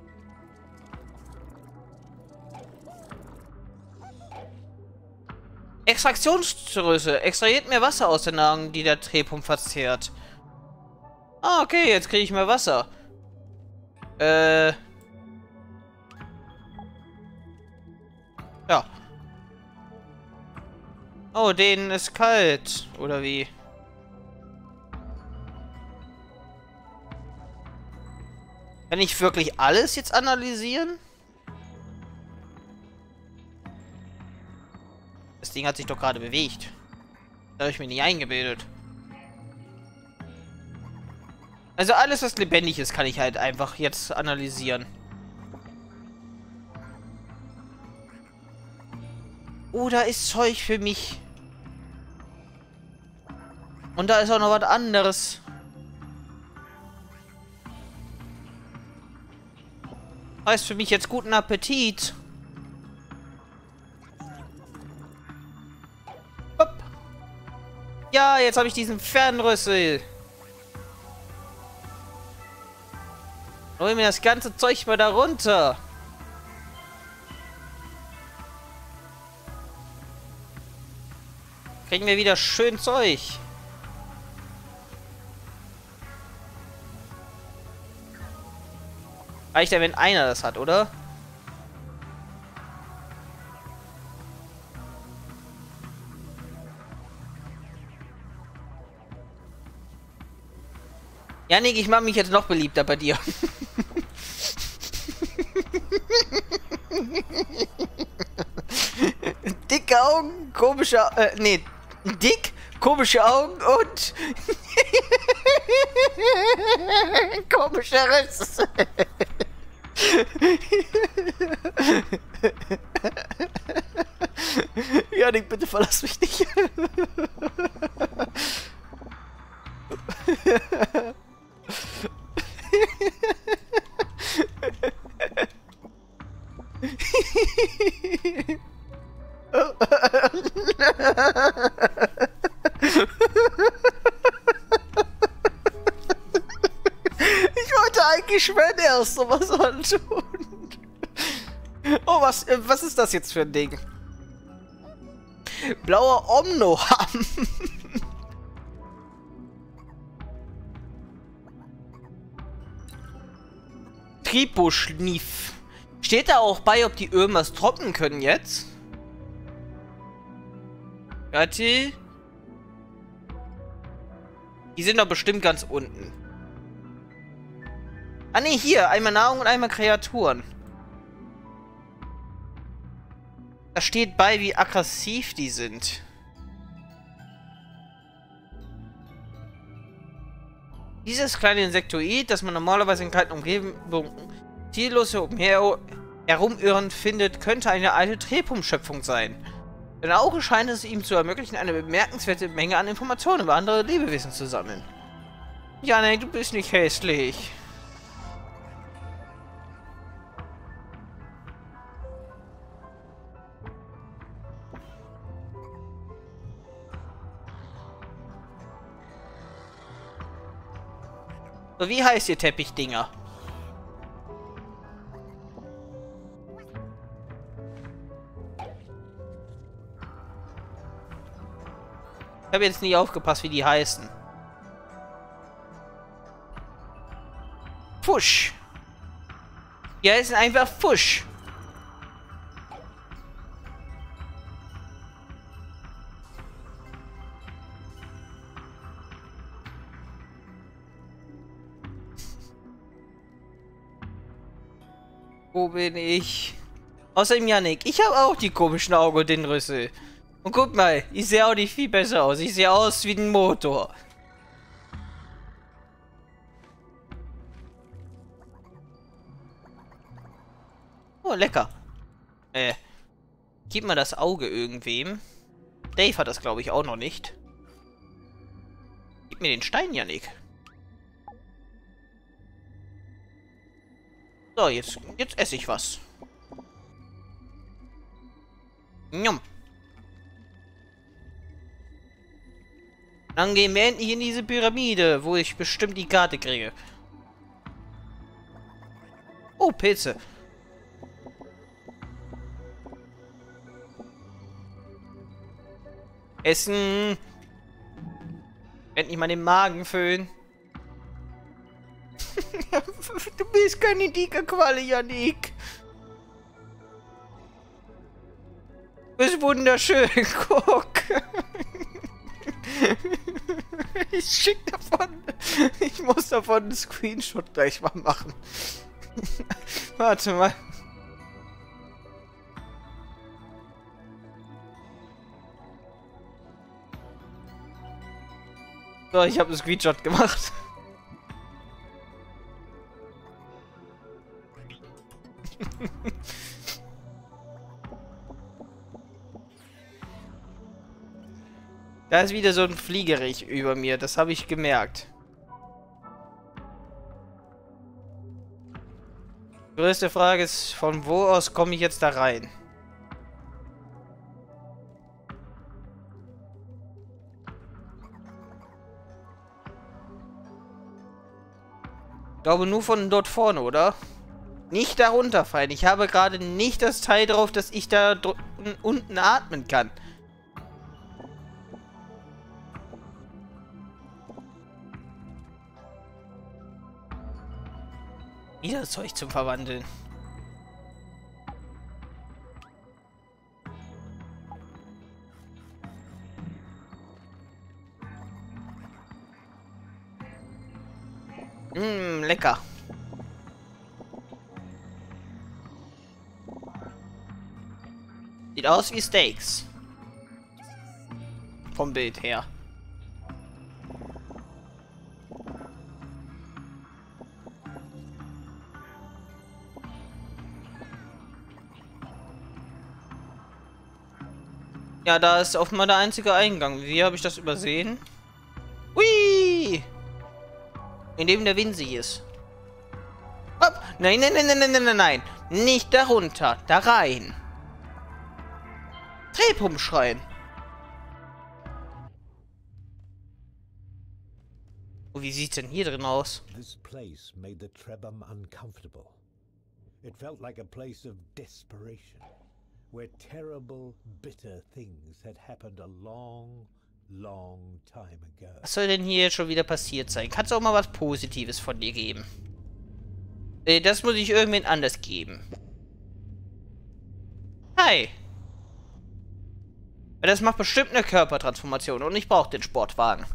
Extraktionsgröße. Extrahiert mehr Wasser aus den Nahrung, die der Drehpump verzehrt. Ah, okay, jetzt kriege ich mehr Wasser. Äh. Ja. Oh, denen ist kalt. Oder wie? Kann ich wirklich alles jetzt analysieren? Das Ding hat sich doch gerade bewegt. Das habe ich mir nicht eingebildet. Also alles, was lebendig ist, kann ich halt einfach jetzt analysieren. Oh, da ist Zeug für mich. Und da ist auch noch was anderes. Heißt für mich jetzt guten Appetit. Hopp. Ja, jetzt habe ich diesen Fernrüssel. Hol mir das ganze Zeug mal da runter. Kriegen wir wieder schön Zeug. Reicht ja, wenn einer das hat, oder? Janik, ich mache mich jetzt noch beliebter bei dir. Dicke Augen, komische äh, nee, dick, komische Augen und komische Risse. Janik, bitte verlass mich nicht. Ich wollte eigentlich Schwänne erst sowas antun. Oh, was, was ist das jetzt für ein Ding? Blauer Omnoham. Triposchnief. Steht da auch bei, ob die irgendwas droppen können jetzt? Warte. Die sind doch bestimmt ganz unten. Ah ne, hier. Einmal Nahrung und einmal Kreaturen. Da steht bei, wie aggressiv die sind. Dieses kleine Insektoid, das man normalerweise in kalten Umgebungen ziellos umher herumirren findet, könnte eine alte Trepum-Schöpfung sein. Denn auch scheint es ihm zu ermöglichen, eine bemerkenswerte Menge an Informationen über andere Lebewesen zu sammeln. Janik, du bist nicht hässlich. So, wie heißt ihr Teppichdinger? Ich habe jetzt nie aufgepasst, wie die heißen. Fusch. Die heißen einfach Fusch. Wo bin ich? Außerdem Janik, ich habe auch die komischen Augen und den Rüssel. Und guck mal, ich sehe auch nicht viel besser aus. Ich sehe aus wie ein Motor. Oh, lecker. Äh, gib mal das Auge irgendwem. Dave hat das, glaube ich, auch noch nicht. Gib mir den Stein, Janik. So, jetzt, jetzt esse ich was. Njum. Dann gehen wir endlich in diese Pyramide, wo ich bestimmt die Karte kriege. Oh, Pilze. Essen. Endlich mal den Magen füllen. Du bist keine dicke Qualle, Janik. Du bist wunderschön, guck. Ich schick davon. Ich muss davon einen Screenshot gleich mal machen. Warte mal. So, ich habe einen Screenshot gemacht. Da ist wieder so ein Fliegerich über mir, das habe ich gemerkt. Die größte Frage ist, von wo aus komme ich jetzt da rein? Ich glaube nur von dort vorne, oder? Nicht darunter fallen. Ich habe gerade nicht das Teil drauf, dass ich da unten atmen kann. Wieder Zeug zum Verwandeln. Mmm, lecker. Sieht aus wie Steaks. Vom Bild her. Ja, da ist offenbar der einzige Eingang. Wie habe ich das übersehen? Hui! In dem der Winzi ist. Hopp! Nein, nein, nein, nein, nein, nein, nein. Nicht darunter. Da rein. Drehpumpschreien. Oh, wie sieht's denn hier drin aus? This place made the Trebhum uncomfortable. It felt like a place of desperation, where terrible, bitter things had happened a long, long time ago. Was soll denn hier schon wieder passiert sein? Kannst du auch mal was Positives von dir geben? Äh, das muss ich irgendwen anders geben. Hi. Das macht bestimmt eine Körpertransformation und ich brauche den Sportwagen.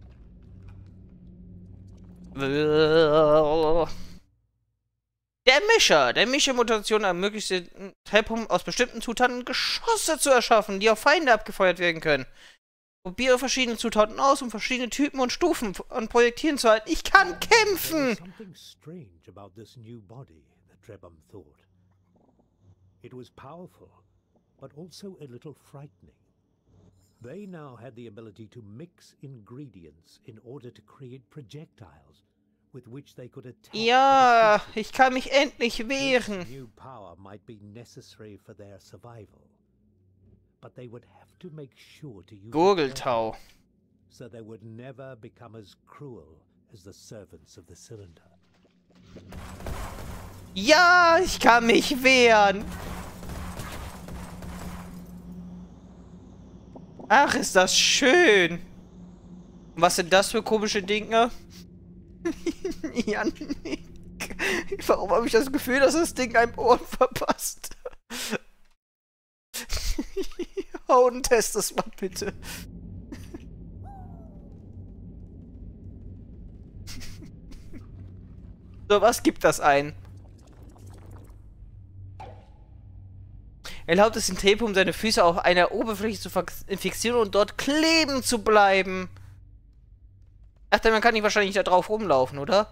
Der Mischer. Der Mischer-Mutation ermöglicht den Trebhum aus bestimmten Zutaten Geschosse zu erschaffen, die auf Feinde abgefeuert werden können. Probiere verschiedene Zutaten aus, um verschiedene Typen und Stufen an Projektilen zu halten. Ich kann kämpfen! Something strange about this new body, the Trebhum thought. It was powerful, but also a little frightening. They now had the ability to mix ingredients in order to create projectiles with which they could attack. Ja, ich kann mich endlich wehren. This new power might be necessary for their survival, but they would have to make sure to use Gurgeltau. it so they would never become as cruel as the servants of the cylinder. Ja, ich kann mich wehren. Ach, ist das schön. Was sind das für komische Dinge? Janik. Warum habe ich das Gefühl, dass das Ding einem Ohren verpasst? Hau und test das mal bitte. So, was gibt das ein? Erlaubt es den Trebhum, seine Füße auf einer Oberfläche zu fixieren und dort kleben zu bleiben. Ach, dann kann ich wahrscheinlich da drauf rumlaufen, oder?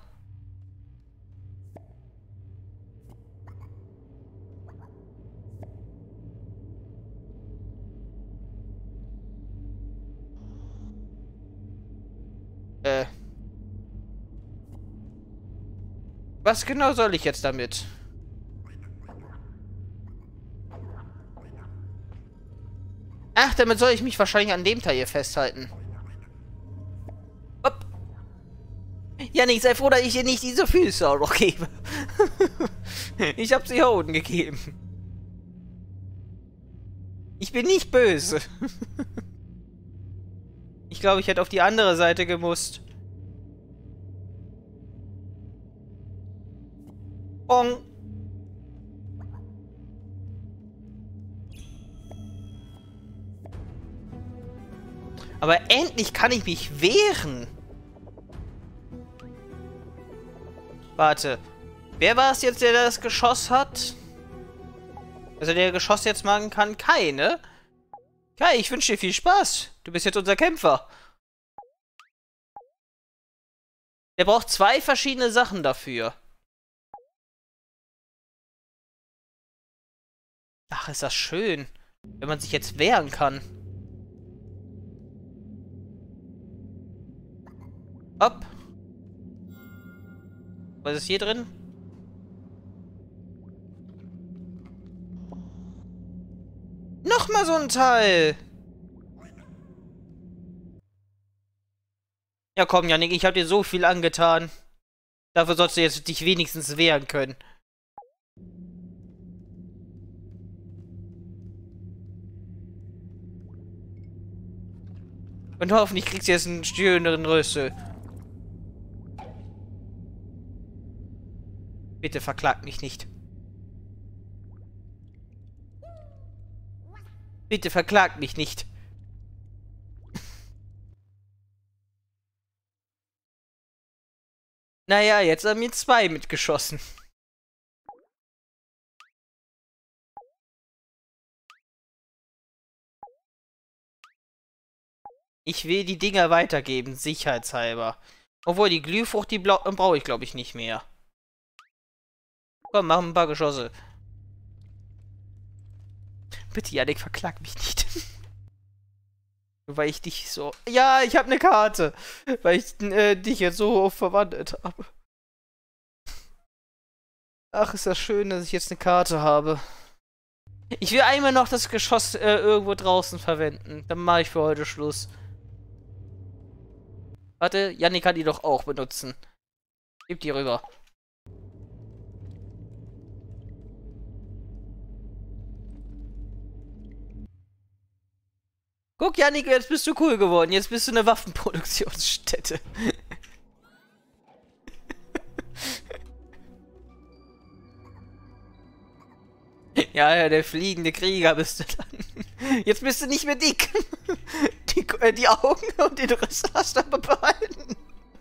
Äh. Was genau soll ich jetzt damit? Ach, damit soll ich mich wahrscheinlich an dem Teil hier festhalten. Hopp. Janik, sei froh, dass ich dir nicht diese Füße auch noch gebe. Ich habe sie Hoden gegeben. Ich bin nicht böse. Ich glaube, ich hätte auf die andere Seite gemusst. Bong. Aber endlich kann ich mich wehren. Warte. Wer war es jetzt, der das Geschoss hat? Also der Geschoss jetzt machen kann? Kai, ne? Kai, ich wünsche dir viel Spaß. Du bist jetzt unser Kämpfer. Der braucht zwei verschiedene Sachen dafür. Ach, ist das schön. Wenn man sich jetzt wehren kann. Hopp. Was ist hier drin? Nochmal so ein Teil. Ja komm, Jannik, ich hab dir so viel angetan. Dafür sollst du jetzt dich wenigstens wehren können. Und hoffentlich kriegst du jetzt einen schöneren Rüssel. Bitte verklag mich nicht. Bitte verklag mich nicht. Naja, jetzt haben mir zwei mitgeschossen. Ich will die Dinger weitergeben, sicherheitshalber. Obwohl, die Glühfrucht, die brauche ich, glaube ich, nicht mehr. Komm, mach ein paar Geschosse. Bitte, Jannik, verklag mich nicht. Weil ich dich so... Ja, ich habe eine Karte. Weil ich äh, dich jetzt so verwandelt habe. Ach, ist das schön, dass ich jetzt eine Karte habe. Ich will einmal noch das Geschoss äh, irgendwo draußen verwenden. Dann mache ich für heute Schluss. Warte, Jannik kann die doch auch benutzen. Gib die rüber. Guck, Jannik, jetzt bist du cool geworden. Jetzt bist du eine Waffenproduktionsstätte. Ja, ja, der fliegende Krieger bist du dann. Jetzt bist du nicht mehr dick. Die, äh, die Augen und den Rüssel hast du aber behalten.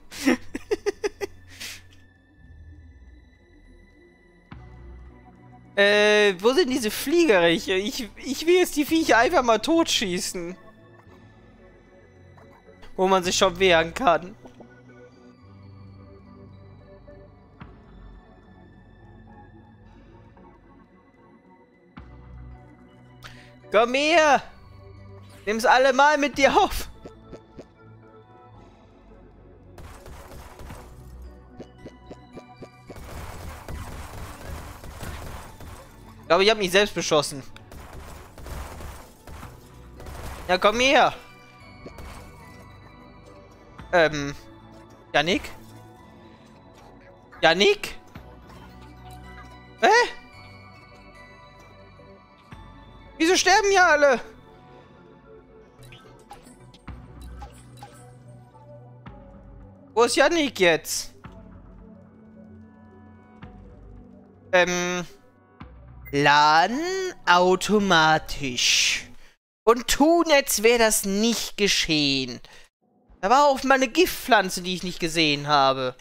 äh, wo sind diese Fliegerreiche? Ich, ich will jetzt die Viecher einfach mal totschießen. Wo man sich schon wehren kann. Komm her! Nimm's alle mal mit dir auf! Ich glaube, ich habe mich selbst beschossen. Ja, komm her! Ähm... Jannik? Jannik? Hä? Wieso sterben hier alle? Wo ist Jannik jetzt? Ähm... Laden automatisch. Und tun, als wäre das nicht geschehen. Da war auch mal eine Giftpflanze, die ich nicht gesehen habe.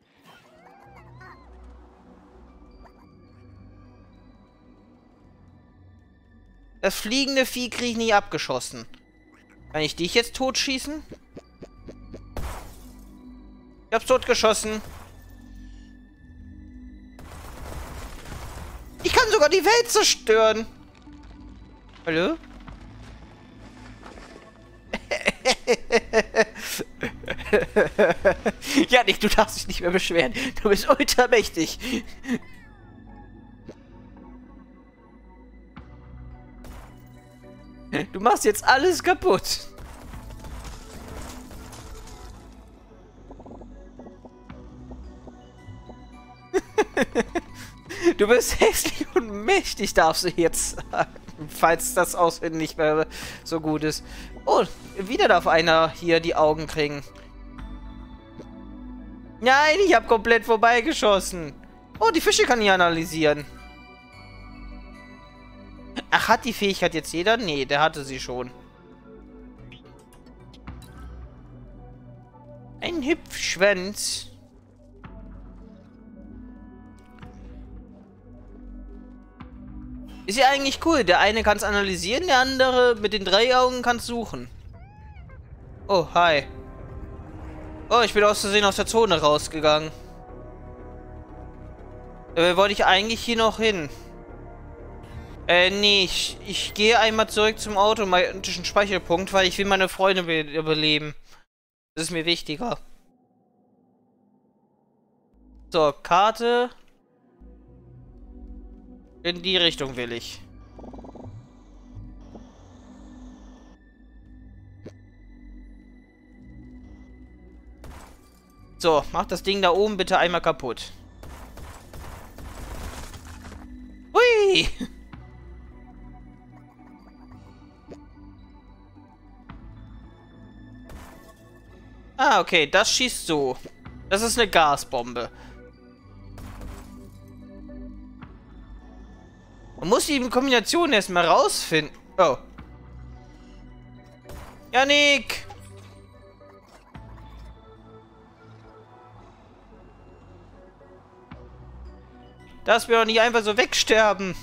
Das fliegende Vieh kriege ich nicht abgeschossen. Kann ich dich jetzt totschießen? Ich hab's totgeschossen. Ich kann sogar die Welt zerstören. Hallo? Jannik, du darfst dich nicht mehr beschweren. Du bist ultramächtig. Du machst jetzt alles kaputt. Du bist hässlich und mächtig, darfst du jetzt sagen. Falls das Aussehen nicht mehr so gut ist. Oh, wieder darf einer hier die Augen kriegen. Nein, ich habe komplett vorbeigeschossen. Oh, die Fische kann ich analysieren. Ach, hat die Fähigkeit jetzt jeder? Nee, der hatte sie schon. Ein Hüpfschwanz. Ist ja eigentlich cool. Der eine kann es analysieren, der andere mit den drei Augen kann es suchen. Oh, hi. Oh, ich bin aus Versehen aus der Zone rausgegangen. Dabei wollte ich eigentlich hier noch hin. Äh, nee, ich, ich gehe einmal zurück zum automatischen Speicherpunkt, weil ich will meine Freunde überleben. Das ist mir wichtiger. So, Karte. In die Richtung will ich. So, mach das Ding da oben bitte einmal kaputt. Hui! Ah, okay, das schießt so. Das ist eine Gasbombe. Man muss die Kombination erstmal rausfinden. Oh. Janik! Dass wir doch nicht einfach so wegsterben.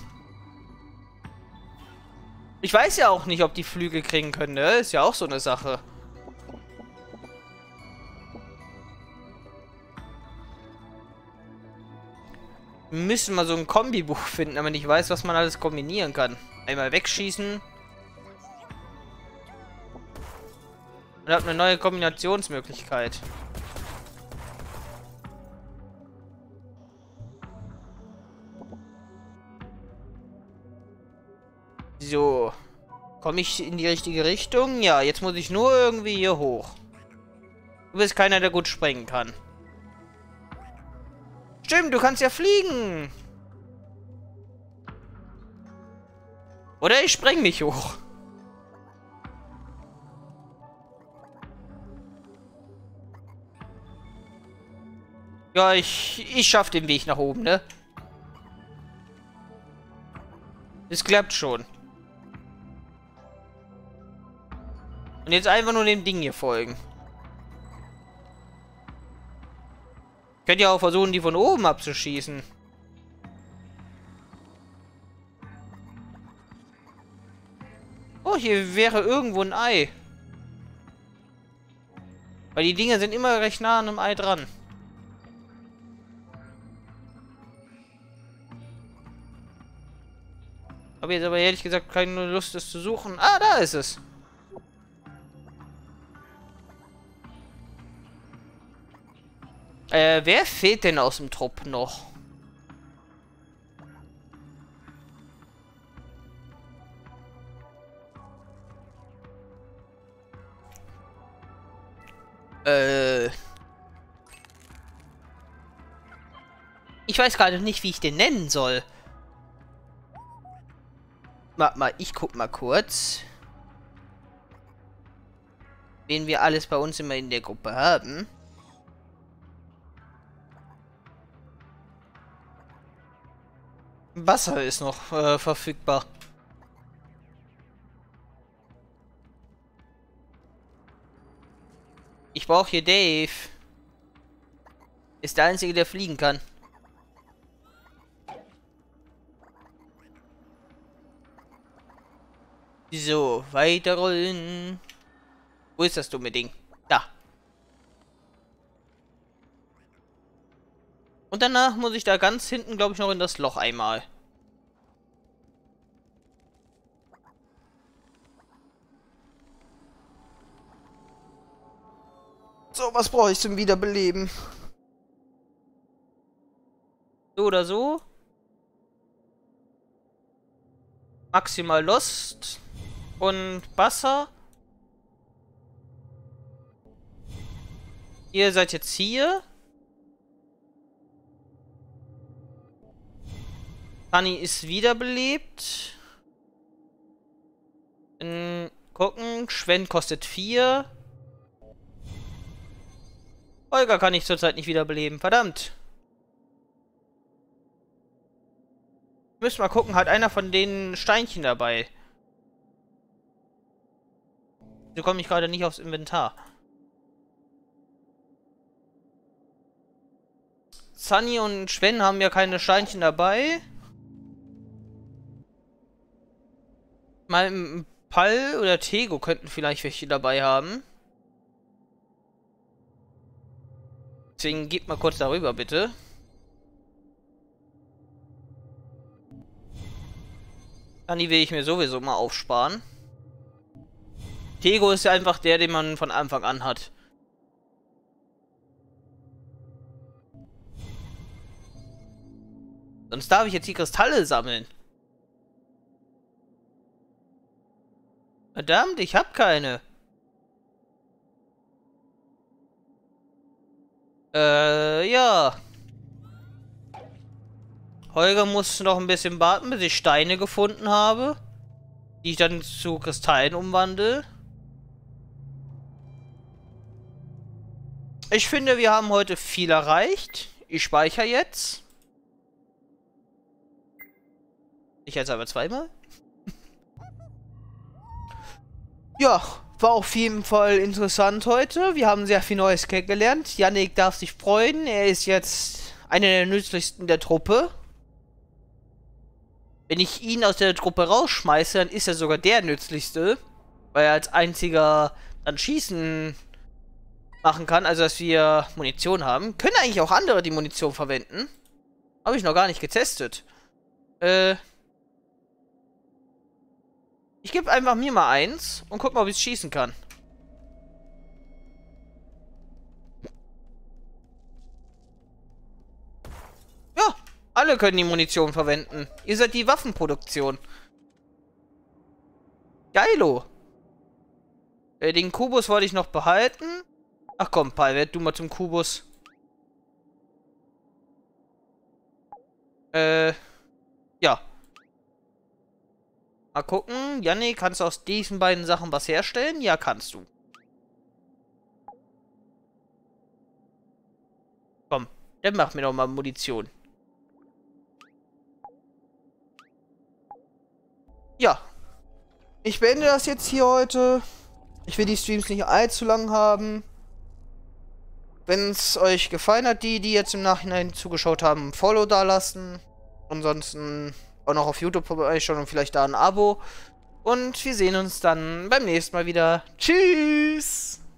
Ich weiß ja auch nicht, ob die Flügel kriegen können, ne? Ist ja auch so eine Sache. Wir müssen mal so ein Kombibuch finden, damit ich weiß, was man alles kombinieren kann. Einmal wegschießen. Und habe eine neue Kombinationsmöglichkeit. So. Komme ich in die richtige Richtung? Ja, jetzt muss ich nur irgendwie hier hoch. Du bist keiner, der gut springen kann. Stimmt, du kannst ja fliegen. Oder ich spreng mich hoch. Ja, ich, ich schaff den Weg nach oben, ne? Es klappt schon. Und jetzt einfach nur dem Ding hier folgen. Könnt ihr auch versuchen, die von oben abzuschießen. Oh, hier wäre irgendwo ein Ei. Weil die Dinger sind immer recht nah an einem Ei dran. Habe jetzt aber ehrlich gesagt keine Lust, es zu suchen. Ah, da ist es. Äh, wer fehlt denn aus dem Trupp noch? Äh. Ich weiß gerade nicht, wie ich den nennen soll. Warte mal, ich guck mal kurz. Wen wir alles bei uns immer in der Gruppe haben. Wasser ist noch äh, verfügbar. Ich brauche hier Dave. Ist der Einzige, der fliegen kann. So, weiterrollen. Wo ist das dumme Ding? Da. Und danach muss ich da ganz hinten, glaube ich, noch in das Loch einmal. So, was brauche ich zum Wiederbeleben? So oder so. Maximal Lust. Und Wasser. Ihr seid jetzt hier. Fanny ist wiederbelebt. Dann gucken. Schwen kostet vier. Olga kann ich zurzeit nicht wiederbeleben. Verdammt. Müssen wir gucken, hat einer von den Steinchen dabei? So komme ich gerade nicht aufs Inventar. Sunny und Schwen haben ja keine Steinchen dabei. Mal ein Pal oder Tego könnten vielleicht welche dabei haben. Deswegen geht mal kurz darüber, bitte. Dann die will ich mir sowieso mal aufsparen. Tego ist ja einfach der, den man von Anfang an hat. Sonst darf ich jetzt die Kristalle sammeln. Verdammt, ich hab keine. Äh, ja. Holger muss noch ein bisschen warten, bis ich Steine gefunden habe, die ich dann zu Kristallen umwandle. Ich finde, wir haben heute viel erreicht. Ich speichere jetzt. Ich jetzt aber zweimal. Ja, war auf jeden Fall interessant heute. Wir haben sehr viel Neues kennengelernt. Yannick darf sich freuen. Er ist jetzt einer der nützlichsten der Truppe. Wenn ich ihn aus der Truppe rausschmeiße, dann ist er sogar der nützlichste. Weil er als einziger dann Schießen machen kann. Also, dass wir Munition haben. Können eigentlich auch andere die Munition verwenden. Habe ich noch gar nicht getestet. Äh... Ich gebe einfach mir mal eins und guck mal, ob ich es schießen kann. Ja, alle können die Munition verwenden. Ihr seid die Waffenproduktion. Geilo. Äh, den Kubus wollte ich noch behalten. Ach komm, Pal, werd du mal zum Kubus. Äh, ja. Mal gucken. Janni, kannst du aus diesen beiden Sachen was herstellen? Ja, kannst du. Komm, dann mach mir doch mal Munition. Ja. Ich beende das jetzt hier heute. Ich will die Streams nicht allzu lang haben. Wenn es euch gefallen hat, die, die jetzt im Nachhinein zugeschaut haben, ein Follow da lassen. Ansonsten auch noch auf YouTube vorbeischauen und vielleicht da ein Abo. Und wir sehen uns dann beim nächsten Mal wieder. Tschüss!